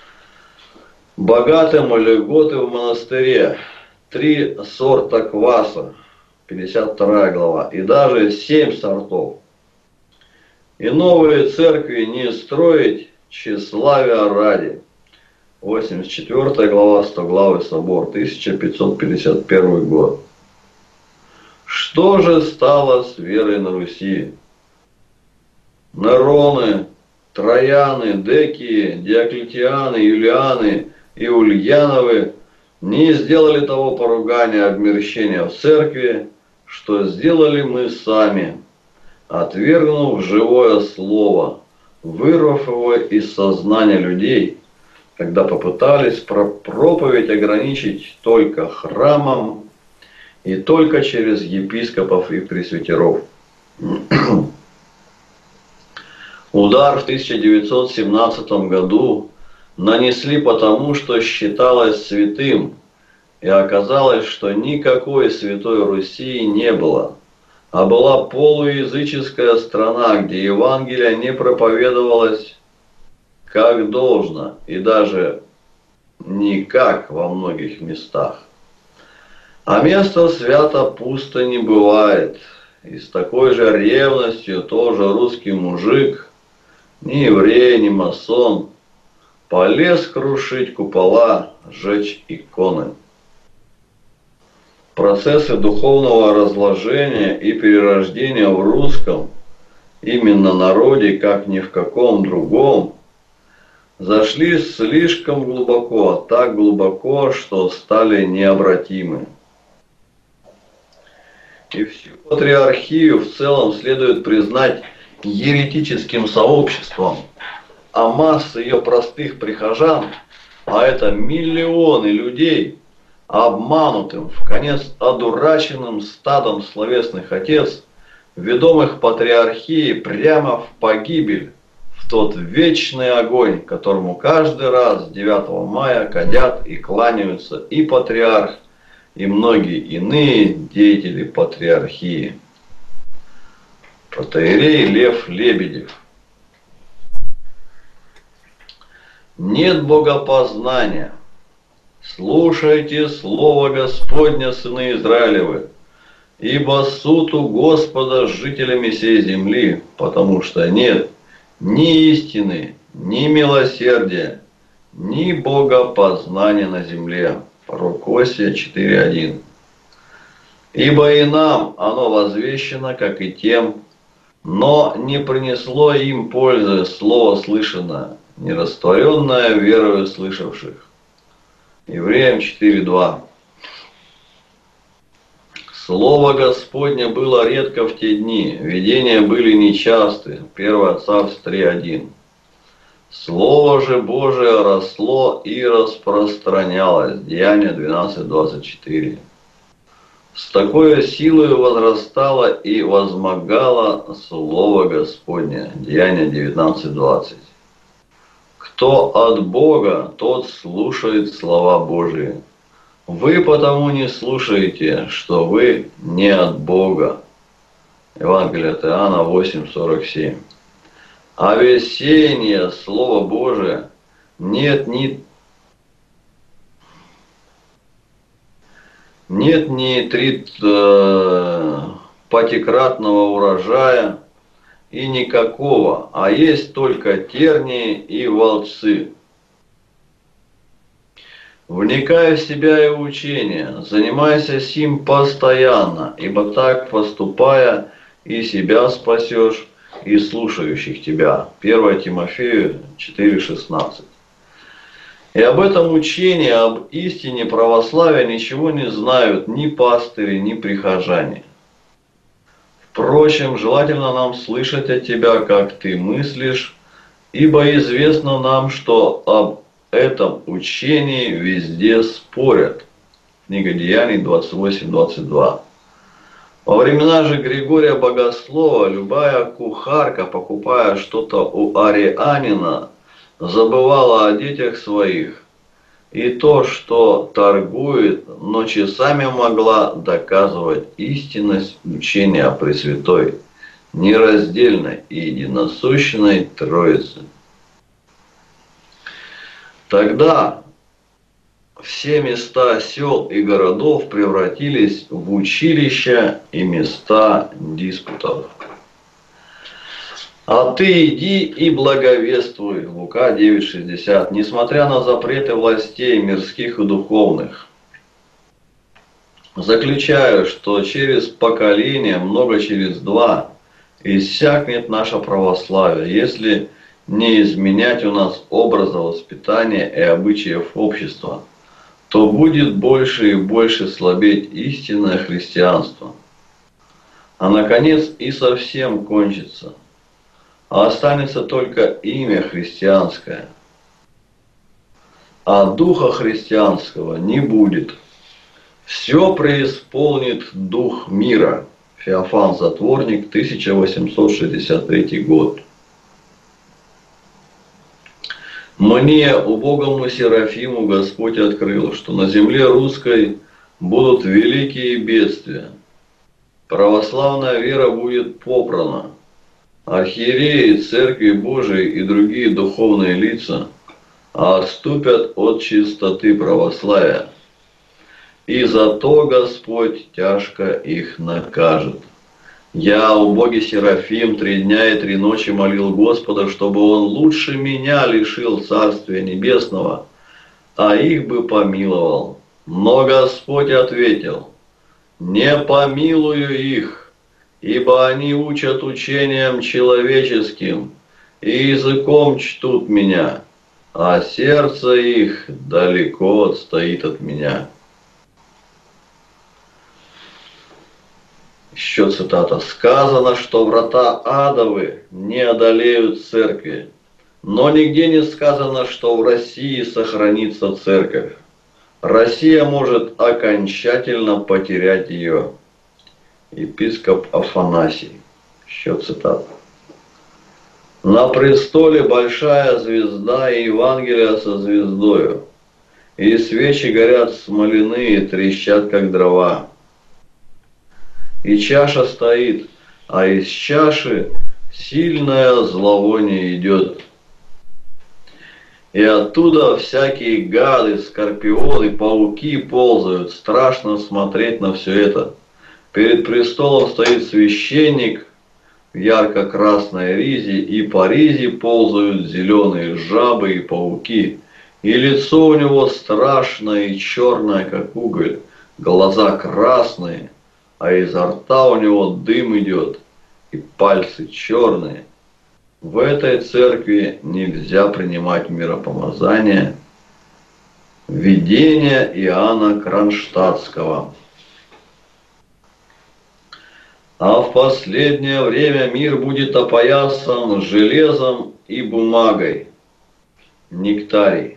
Богатым льготы в монастыре. 3 сорта кваса. 52 глава. И даже 7 сортов. И новые церкви не строить тщеславия ради. 84 глава, 100-главый собор, 1551 год. Что же стало с верой на Руси? Нероны, Трояны, Декии, Диоклетианы, Юлианы и Ульяновы не сделали того поругания обмерщения в церкви, что сделали мы сами, отвергнув живое слово, вырвав его из сознания людей, когда попытались проповедь ограничить только храмом и только через епископов и пресвитеров. Удар в 1917 году нанесли потому, что считалось святым, и оказалось, что никакой Святой Руси не было, а была полуязыческая страна, где Евангелие не проповедовалось как должно, и даже никак во многих местах. А место свято пусто не бывает, и с такой же ревностью тоже русский мужик, ни еврей, ни масон, полез крушить купола, сжечь иконы. Процессы духовного разложения и перерождения в русском, именно народе, как ни в каком другом, зашли слишком глубоко, так глубоко, что стали необратимы. И и всю патриархию в целом следует признать еретическим сообществом, а массы ее простых прихожан, а это миллионы людей, обманутым, вконец одураченным стадом словесных отец, ведомых патриархией прямо в погибель, в тот вечный огонь, которому каждый раз 9 мая кадят и кланяются и патриарх, и многие иные деятели патриархии. Протоиерей Лев Лебедев. Нет богопознания. Слушайте слово Господня, сыны Израилевы, ибо суд у Господа с жителями сей земли, потому что нет ни истины, ни милосердия, ни богопознания на земле. Пророк Осия 4:1. Ибо и нам оно возвещено, как и тем, но не принесло им пользы слово слышанное, не растворенное верою слышавших. Евреям 4:2. Слово Господне было редко в те дни, видения были нечасты. 1 Царств 3:1. Слово же Божие росло и распространялось. Деяния 12:24. С такой силой возрастало и возмогало Слово Господне. Деяния 19:20. Кто от Бога, тот слушает слова Божии. Вы потому не слушаете, что вы не от Бога. Евангелие от Иоанна 8:47. А без сеяния Слова Божия нет ни пятикратного урожая и никакого, а есть только тернии и волцы. Вникай в себя и в учение, занимайся сим постоянно, ибо так поступая и себя спасешь, и слушающих тебя. 1 Тимофею 4:16. И об этом учении, об истине православия ничего не знают ни пастыри, ни прихожане. Впрочем, желательно нам слышать от тебя, как ты мыслишь, ибо известно нам, что об этом учении везде спорят. Книга Деяний 28:22. Во времена же Григория Богослова любая кухарка, покупая что-то у арианина, забывала о детях своих, и то, что торгует, но часами могла доказывать истинность учения о Пресвятой, нераздельной и единосущной Троице. Тогда все места сел и городов превратились в училища и места диспутов. А ты иди и благовествуй, Лука 9:60, несмотря на запреты властей мирских и духовных. Заключаю, что через поколение, много через два, иссякнет наше православие, если не изменять у нас образа воспитания и обычаев общества, то будет больше и больше слабеть истинное христианство. А наконец и совсем кончится. А останется только имя христианское. А духа христианского не будет. Все преисполнит дух мира. Феофан Затворник, 1863 год. Мне, убогому Серафиму, Господь открыл, что на земле русской будут великие бедствия. Православная вера будет попрана. Архиереи, Церкви Божией и другие духовные лица отступят от чистоты православия. И за то Господь тяжко их накажет. Я, убогий Серафим, 3 дня и 3 ночи молил Господа, чтобы Он лучше меня лишил Царствия Небесного, а их бы помиловал. Но Господь ответил: не помилую их, ибо они учат учением человеческим и языком чтут меня, а сердце их далеко отстоит от меня. Еще цитата. «Сказано, что врата адовы не одолеют церкви, но нигде не сказано, что в России сохранится церковь. Россия может окончательно потерять ее». Епископ Афанасий. Еще цитата. «На престоле большая звезда и Евангелие со звездою, и свечи горят смоляные и трещат, как дрова. И чаша стоит, а из чаши сильное зловоние идет. И оттуда всякие гады, скорпионы, пауки ползают. Страшно смотреть на все это. Перед престолом стоит священник в ярко-красной ризе, и по ризе ползают зеленые жабы и пауки. И лицо у него страшное и черное, как уголь, глаза красные, а изо рта у него дым идет, и пальцы черные. В этой церкви нельзя принимать миропомазание. Видение Иоанна Кронштадтского. А в последнее время мир будет опоясан железом и бумагой. Нектарий.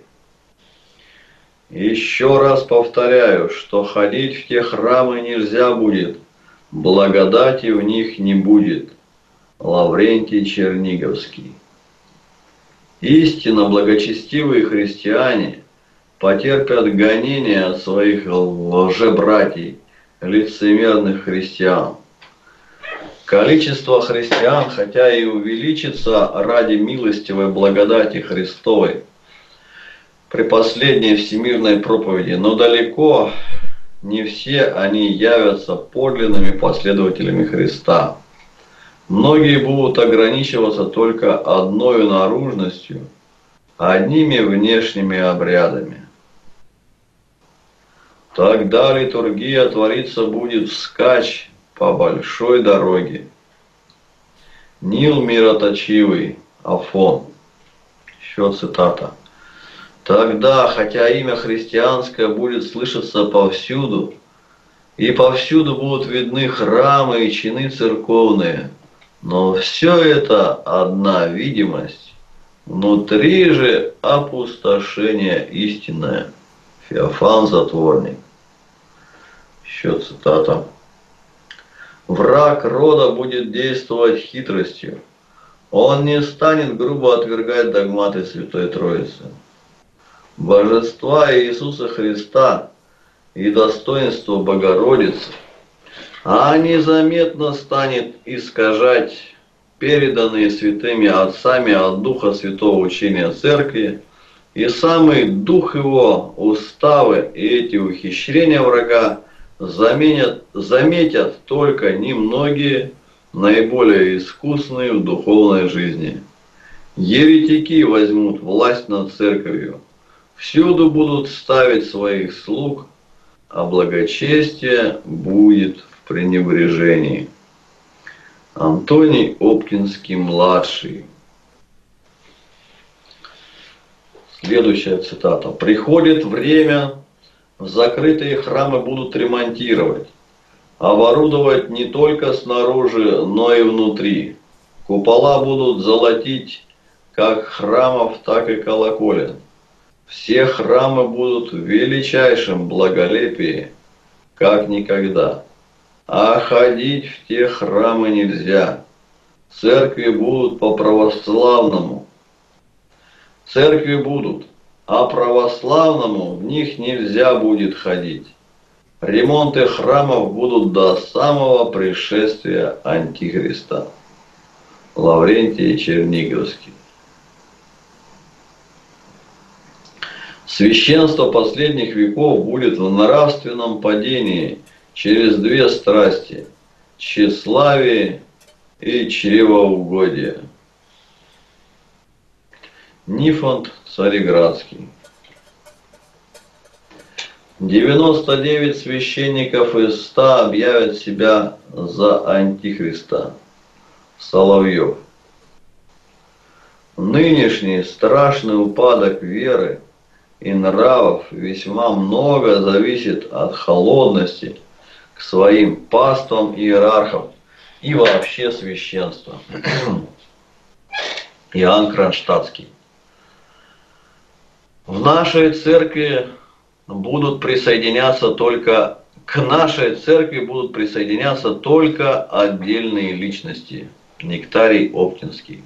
Еще раз повторяю, что ходить в те храмы нельзя будет, благодати в них не будет. Лаврентий Черниговский. Истинно благочестивые христиане потерпят гонения от своих лжебратьев, лицемерных христиан. Количество христиан, хотя и увеличится ради милостивой благодати Христовой при последней всемирной проповеди, но далеко не все они явятся подлинными последователями Христа. Многие будут ограничиваться только одной наружностью, одними внешними обрядами. Тогда литургия твориться будет вскачь по большой дороге. Нил мироточивый, Афон. Еще цитата. Тогда, хотя имя христианское будет слышаться повсюду, и повсюду будут видны храмы и чины церковные, но все это одна видимость, внутри же опустошение истинное. Феофан Затворник. Еще цитата. Враг рода будет действовать хитростью. Он не станет грубо отвергать догматы Святой Троицы. Божества Иисуса Христа и достоинство Богородицы, а незаметно станет искажать переданные святыми отцами от Духа Святого учения Церкви, и самый Дух Его, уставы и эти ухищрения врага заметят только немногие, наиболее искусные в духовной жизни. Еретики возьмут власть над Церковью, всюду будут ставить своих слуг, а благочестие будет в пренебрежении. Антоний Оптинский-младший. Следующая цитата. «Приходит время, закрытые храмы будут ремонтировать, оборудовать не только снаружи, но и внутри. Купола будут золотить как храмов, так и колоколен. Все храмы будут в величайшем благолепии, как никогда. А ходить в те храмы нельзя. Церкви будут по-православному. Церкви будут, а православному в них нельзя будет ходить. Ремонты храмов будут до самого пришествия Антихриста». Лаврентий Черниговский. Священство последних веков будет в нравственном падении через две страсти – тщеславие и чревоугодие. Нифонт Цареградский. 99 священников из 100 объявят себя за Антихриста. Соловьев. Нынешний страшный упадок веры и нравов весьма много зависит от холодности к своим паствам иерархов и вообще священства. Иоанн Кронштадтский. В нашей церкви к нашей церкви будут присоединяться только отдельные личности. Нектарий Оптинский.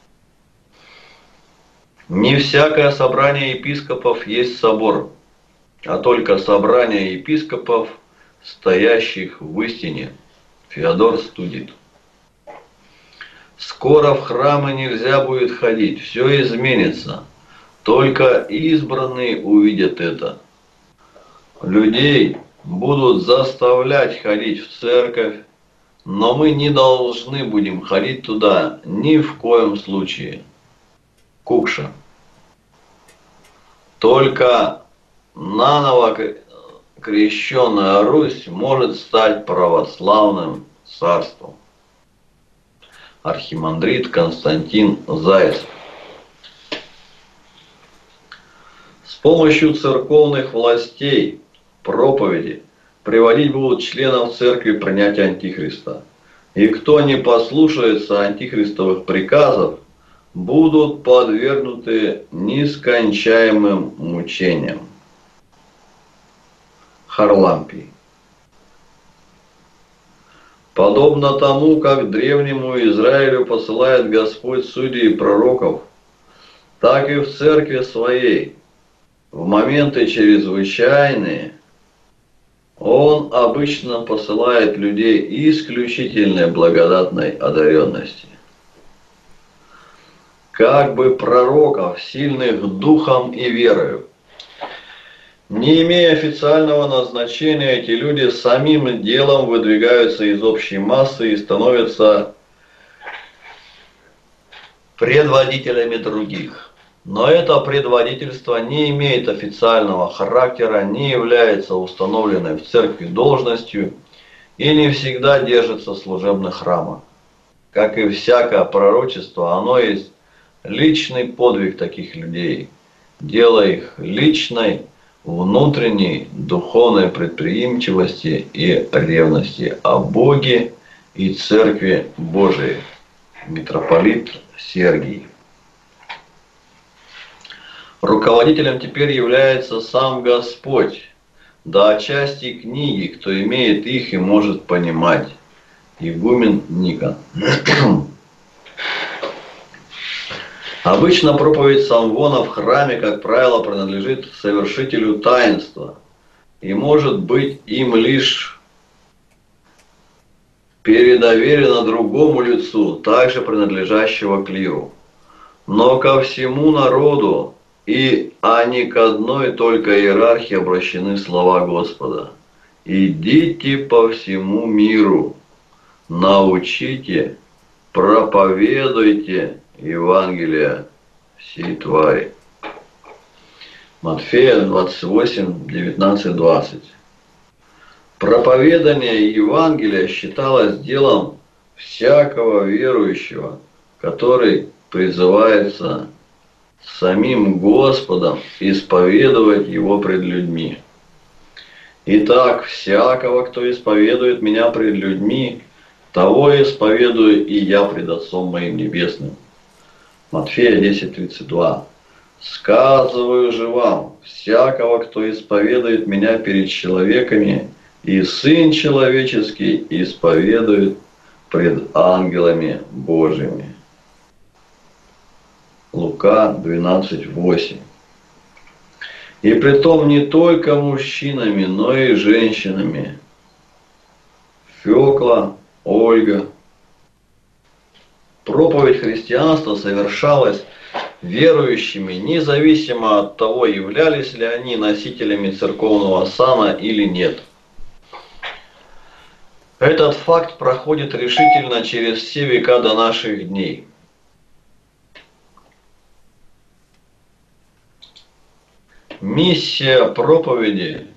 Не всякое собрание епископов есть собор, а только собрание епископов, стоящих в истине. Феодор Студит. Скоро в храмы нельзя будет ходить, все изменится. Только избранные увидят это. Людей будут заставлять ходить в церковь, но мы не должны будем ходить туда ни в коем случае. Кукша. Только наново крещенная Русь может стать православным царством. Архимандрит Константин Зайцев. С помощью церковных властей, проповеди, приводить будут членов церкви принятия Антихриста. И кто не послушается антихристовых приказов, будут подвергнуты нескончаемым мучениям. Харлампий. Подобно тому, как древнему Израилю посылает Господь судей и пророков, так и в церкви своей, в моменты чрезвычайные, Он обычно посылает людей исключительной благодатной одаренности. Как бы пророков, сильных духом и верою. Не имея официального назначения, эти люди самим делом выдвигаются из общей массы и становятся предводителями других. Но это предводительство не имеет официального характера, не является установленной в церкви должностью и не всегда держится в служебных рамах. Как и всякое пророчество, оно есть личный подвиг таких людей, дело их личной, внутренней, духовной предприимчивости и ревности о Боге и Церкви Божией. Митрополит Сергий. Руководителем теперь является сам Господь, да отчасти книги, кто имеет их и может понимать. Игумен Никон. Обычно проповедь Самвона в храме, как правило, принадлежит совершителю таинства и может быть им лишь передоверена другому лицу, также принадлежащего клиру. Но ко всему народу, а не к одной только иерархии обращены слова Господа. «Идите по всему миру, научите, проповедуйте Евангелие всей твари». Матфея 28, 19, 20. Проповедание Евангелия считалось делом всякого верующего, который призывается самим Господом исповедовать его пред людьми. Итак, всякого, кто исповедует меня пред людьми, того исповедую и я пред Отцом моим Небесным. Матфея 10:32. Сказываю же вам, всякого, кто исповедует меня перед человеками, и Сын Человеческий исповедует пред ангелами Божьими. Лука 12:8. И притом не только мужчинами, но и женщинами. Фёкла, Ольга. Проповедь христианства совершалась верующими, независимо от того, являлись ли они носителями церковного сана или нет. Этот факт проходит решительно через все века до наших дней. Миссия проповеди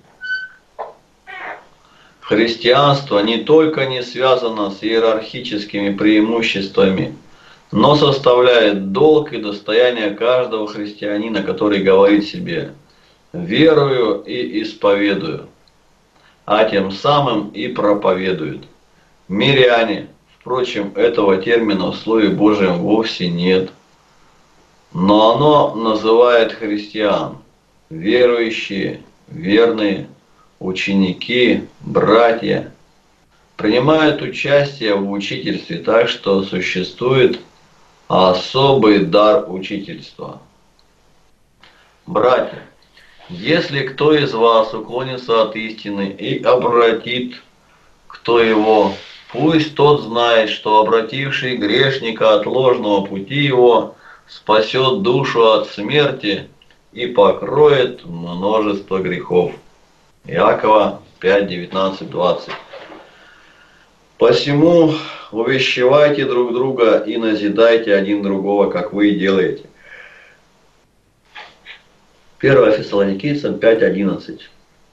христианства не только не связана с иерархическими преимуществами, но составляет долг и достояние каждого христианина, который говорит себе «верую и исповедую». а тем самым и проповедуют. Миряне, впрочем, этого термина в Слове Божьем вовсе нет, но оно называет христиан, верующие, верные, ученики, братья, принимают участие в учительстве, так что существует особый дар учительства. Братья, если кто из вас уклонится от истины и обратит кто его, пусть тот знает, что обративший грешника от ложного пути его спасет душу от смерти и покроет множество грехов. Иакова 5, 19, 20. Посему увещевайте друг друга и назидайте один другого, как вы и делаете. 1 Фессалоникийцам 5:11.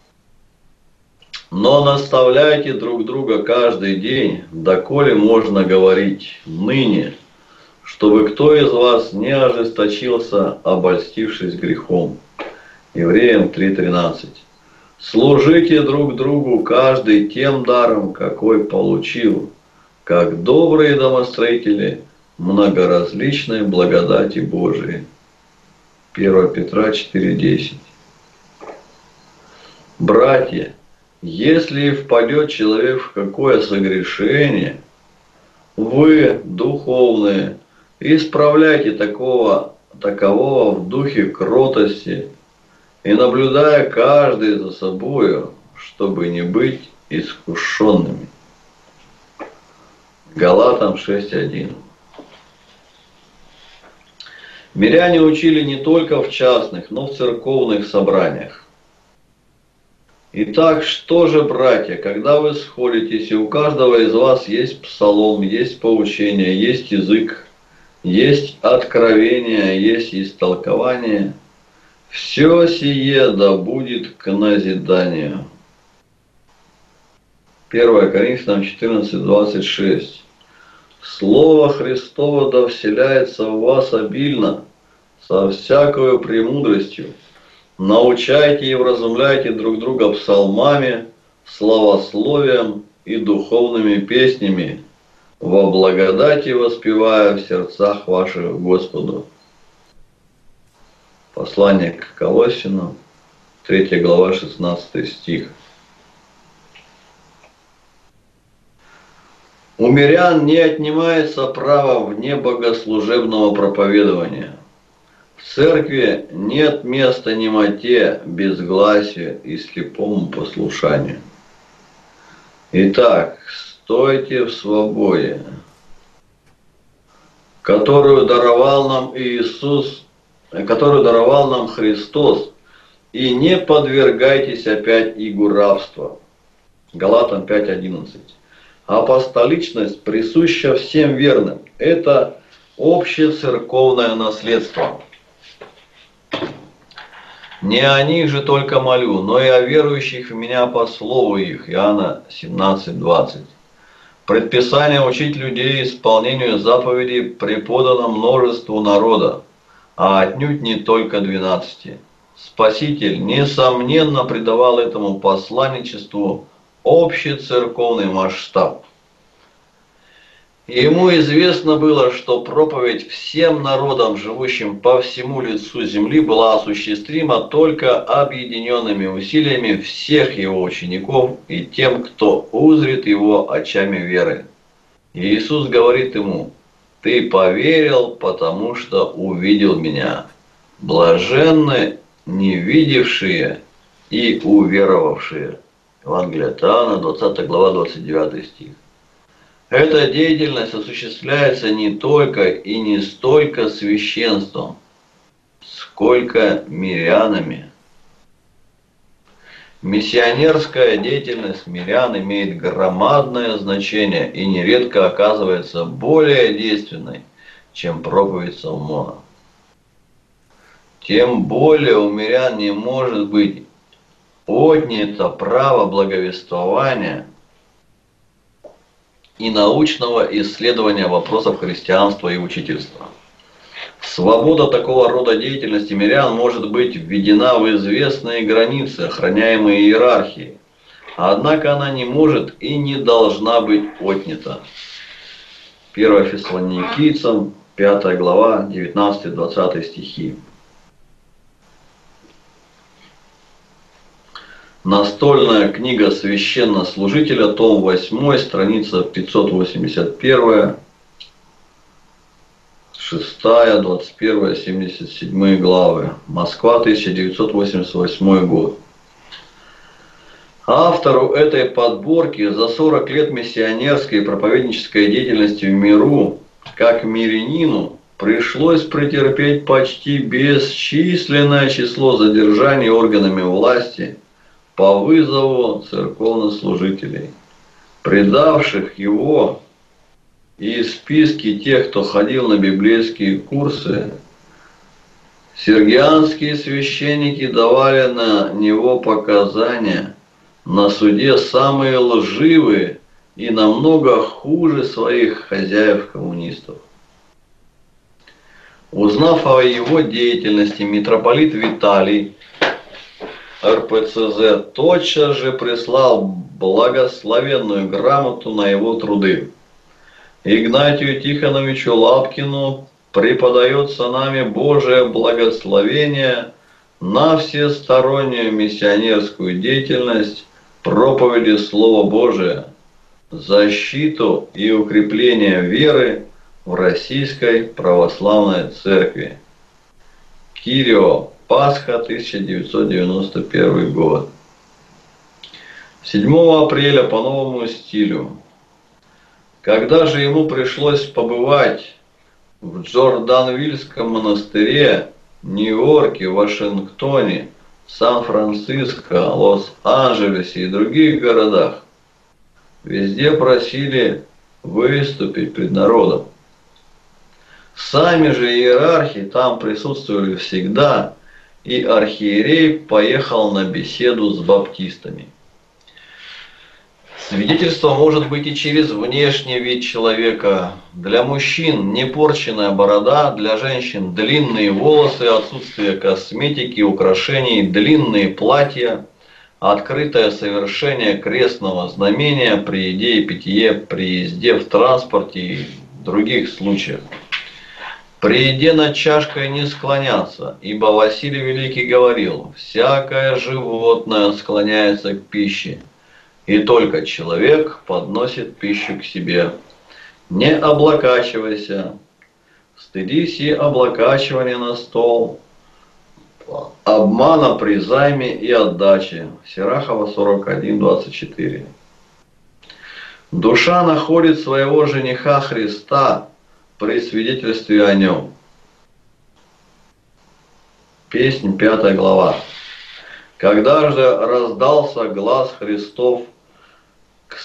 Но наставляйте друг друга каждый день, доколе можно говорить ныне, чтобы кто из вас не ожесточился, обольстившись грехом. Евреям 3:13. Служите друг другу каждый тем даром, какой получил, как добрые домостроители многоразличной благодати Божией. 1 Петра 4:10. Братья, если впадет человек в какое согрешение, вы, духовные, исправляйте такового в духе кротости и наблюдая каждый за собою, чтобы не быть искушенными. Галатам 6:1. Миряне учили не только в частных, но в церковных собраниях. Итак, что же, братья, когда вы сходитесь, и у каждого из вас есть псалом, есть поучение, есть язык, есть откровение, есть истолкование, все сие да будет к назиданию. 1 Коринфянам 14:26. Слово Христово да вселяется в вас обильно, со всякою премудростью. Научайте и вразумляйте друг друга псалмами, славословием и духовными песнями, во благодати воспевая в сердцах ваших Господу. Послание к Колоссянам, 3 глава, 16 стих. У мирян не отнимается право вне богослужебного проповедования. В церкви нет места немоте, безгласию и слепому послушанию. Итак, стойте в свободе, которую даровал нам Христос, и не подвергайтесь опять игу рабства. Галатам 5:11. Апостоличность присуща всем верным. Это общецерковное наследство. Не о них же только молю, но и о верующих в меня по слову их. Иоанна 17:20. Предписание учить людей исполнению заповедей преподано множеству народа, а отнюдь не только 12. Спаситель, несомненно, придавал этому посланничеству общецерковный масштаб. Ему известно было, что проповедь всем народам, живущим по всему лицу земли, была осуществима только объединенными усилиями всех его учеников и тем, кто узрит его очами веры. И Иисус говорит ему: «Ты поверил, потому что увидел меня. Блаженны не видевшие и уверовавшие». Евангелие от Иоанна, 20 глава, 29 стих. Эта деятельность осуществляется не только и не столько священством, сколько мирянами. Миссионерская деятельность мирян имеет громадное значение и нередко оказывается более действенной, чем проповедь Соломона. Тем более у мирян не может быть отнято право благовествования и научного исследования вопросов христианства и учительства. Свобода такого рода деятельности мирян может быть введена в известные границы, охраняемые иерархией. однако она не может и не должна быть отнята. 1 Фессалоникийцам, 5 глава, 19-20 стихи. Настольная книга священнослужителя, том 8, страница 581, 6, 21, 77 главы. Москва, 1988 год. Автору этой подборки за 40 лет миссионерской и проповеднической деятельности в миру, как мирянину, пришлось претерпеть почти бесчисленное число задержаний органами власти по вызову церковнослужителей, предавших его, и списки тех, кто ходил на библейские курсы. Сергианские священники давали на него показания на суде самые лживые и намного хуже своих хозяев-коммунистов. Узнав о его деятельности, митрополит Виталий РПЦЗ тотчас же прислал благословенную грамоту на его труды. Игнатию Тихоновичу Лапкину преподается нами Божие благословение на всестороннюю миссионерскую деятельность, проповеди Слова Божия, защиту и укрепление веры в Российской Православной Церкви. Кирио, Пасха, 1991 год. 7 апреля по новому стилю. Когда же ему пришлось побывать в Джорданвильском монастыре, Нью-Йорке, Вашингтоне, Сан-Франциско, Лос-Анджелесе и других городах, везде просили выступить пред народом. Сами же иерархи там присутствовали всегда, и архиерей поехал на беседу с баптистами. Свидетельство может быть и через внешний вид человека. Для мужчин непорченная борода, для женщин длинные волосы, отсутствие косметики, украшений, длинные платья, открытое совершение крестного знамения при еде и питье, при езде в транспорте и других случаях. При еде над чашкой не склоняться, ибо Василий Великий говорил: «Всякое животное склоняется к пище, и только человек подносит пищу к себе. Не облокачивайся, стыдись и облокачивания на стол, обмана при займе и отдаче». Сирахова 41:24. Душа находит своего жениха Христа при свидетельстве о нем. Песнь, 5 глава. Когда же раздался глас Христов к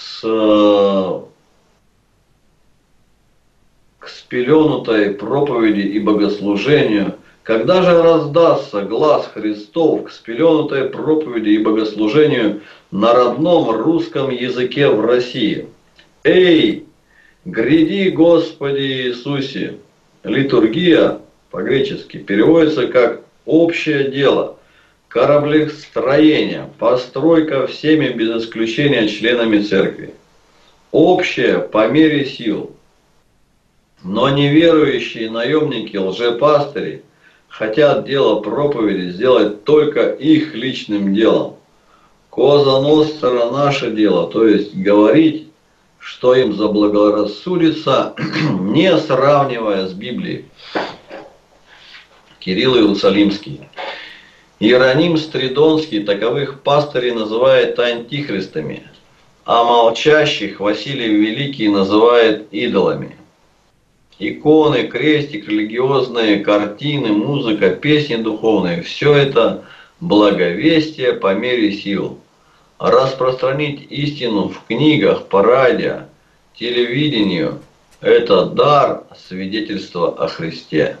спеленутой проповеди и богослужению, когда же раздастся глас Христов к спеленутой проповеди и богослужению на родном русском языке в России? Эй, гряди, Господи Иисусе! Литургия по-гречески переводится как общее дело, кораблестроение, постройка всеми без исключения членами церкви. Общее по мере сил. Но неверующие наемники, лжепастыри хотят дело проповеди сделать только их личным делом. Коза ностра наше дело, то есть говорить, что им заблагорассудится, не сравнивая с Библией. Кирилл Иерусалимский. Иероним Стридонский таковых пастырей называет антихристами, а молчащих Василий Великий называет идолами. Иконы, крестик, религиозные картины, музыка, песни духовные – все это благовестие по мере сил. Распространить истину в книгах, по радио, телевидению – это дар свидетельства о Христе.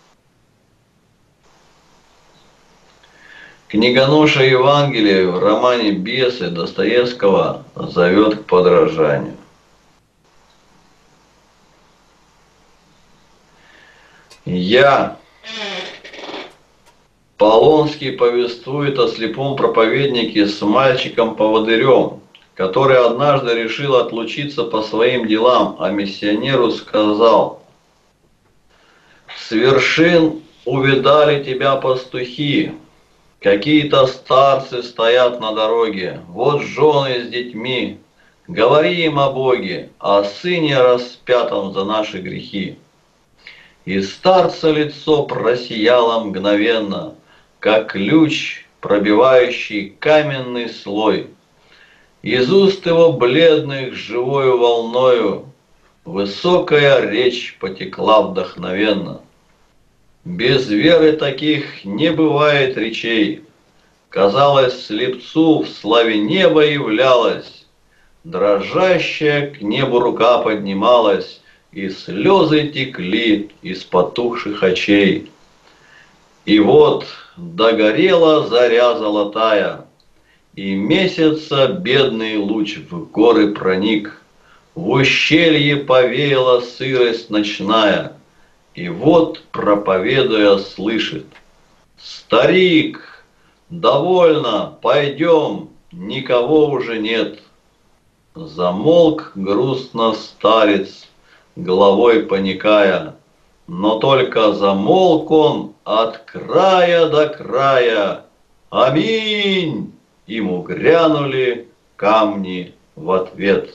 Книгоноша Евангелия в романе «Бесы» Достоевского зовет к подражанию. Полонский повествует о слепом проповеднике с мальчиком-поводырем, который однажды решил отлучиться по своим делам, а миссионеру сказал: «С вершин увидали тебя пастухи, какие-то старцы стоят на дороге, вот жены с детьми, говори им о Боге, о Сыне распятом за наши грехи». И старца лицо просияло мгновенно, как ключ, пробивающий каменный слой. Из уст его бледных живою волною высокая речь потекла вдохновенно. Без веры таких не бывает речей. Казалось, слепцу в славе неба являлась, дрожащая к небу рука поднималась, и слезы текли из потухших очей. И вот догорела заря золотая, и месяца бедный луч в горы проник, в ущелье повеяла сырость ночная, и вот, проповедуя, слышит: «Старик, довольно, пойдем, никого уже нет». Замолк грустно старец, головой поникая, но только замолк он от края до края. «Аминь!» Ему грянули камни в ответ.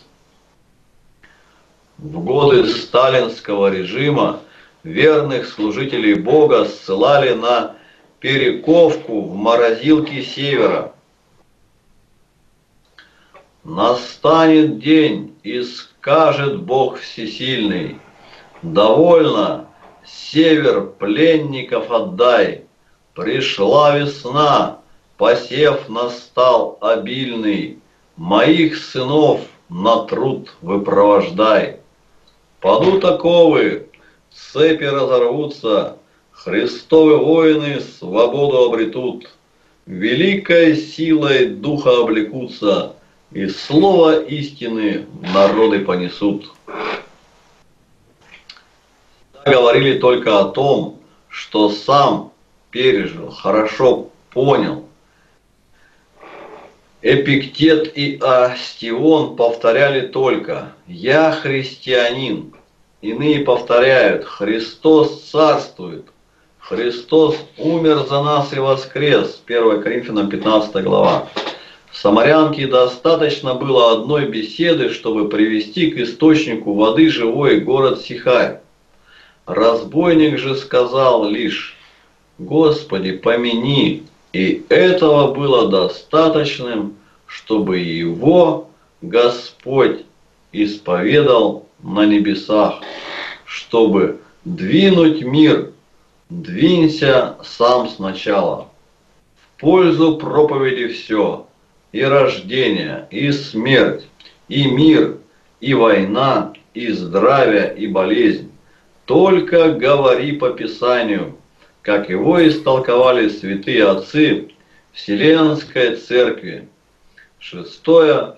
В годы сталинского режима верных служителей Бога ссылали на перековку в морозилке севера. Настанет день, и скажет Бог Всесильный: «Довольно, север пленников отдай, пришла весна, посев настал обильный, моих сынов на труд выпровождай». Падут оковы, цепи разорвутся, Христовы воины свободу обретут, великой силой духа облекутся, и слово истины народы понесут. Говорили только о том, что сам пережил, хорошо понял. Эпиктет и Астион повторяли только: «Я христианин». Иные повторяют: «Христос царствует». «Христос умер за нас и воскрес». 1 Коринфянам 15 глава. Самарянке достаточно было одной беседы, чтобы привести к источнику воды живой город Сихарь. Разбойник же сказал лишь: «Господи, помяни». И этого было достаточным, чтобы его Господь исповедал на небесах, чтобы двинуть мир. Двинься сам сначала. В пользу проповеди все: и рождение, и смерть, и мир, и война, и здравие, и болезнь. Только говори по Писанию, как его истолковали святые отцы Вселенской Церкви. Шестой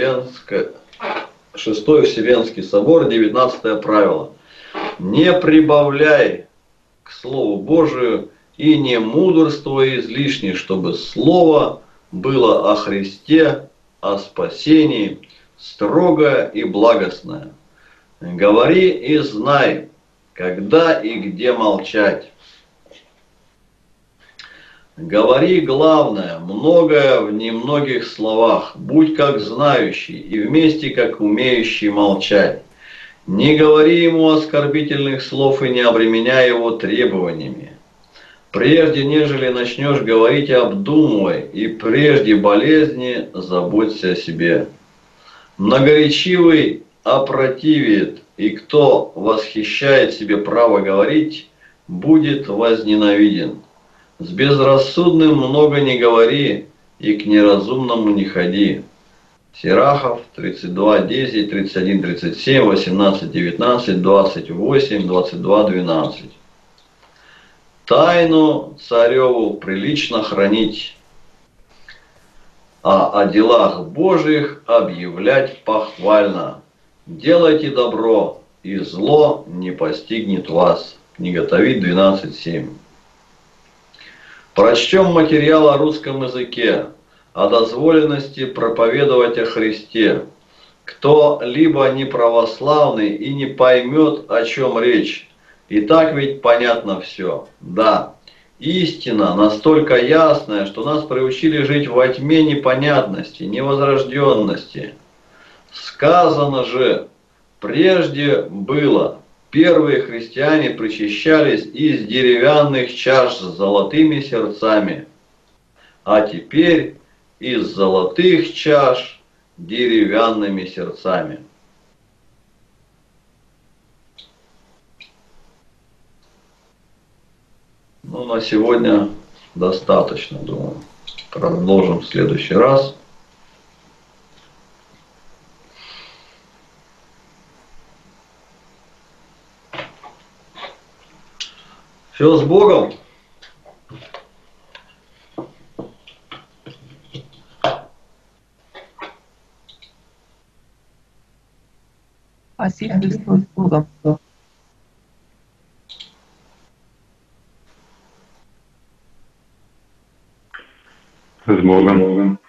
Вселенский собор, 19 правило. Не прибавляй к Слову Божию и не мудрствуй излишне, чтобы Слово было о Христе, о спасении, строгое и благостное. Говори и знай, когда и где молчать. Говори главное, многое в немногих словах, будь как знающий и вместе как умеющий молчать. Не говори ему оскорбительных слов и не обременяй его требованиями. Прежде нежели начнешь говорить, обдумывай, и прежде болезни заботься о себе. Многоречивый опротивит, и кто восхищает себе право говорить, будет возненавиден. С безрассудным много не говори, и к неразумному не ходи. Сирахов 32:10, 31:37, 18:19, 28, 22:12. Тайну цареву прилично хранить, а о делах Божьих объявлять похвально. Делайте добро, и зло не постигнет вас. Книга Товит 12:7. Прочтем материал о русском языке. о дозволенности проповедовать о Христе. Кто либо не православный и не поймет, о чем речь. И так ведь понятно все. Да, истина настолько ясная, что нас приучили жить во тьме непонятности, невозрожденности. Сказано же, прежде было, первые христиане причащались из деревянных чаш с золотыми сердцами, а теперь из золотых чаш деревянными сердцами. Ну, на сегодня достаточно, думаю. Продолжим в следующий раз. Все с Богом. Спасибо, Христос, с Богом. С Богом.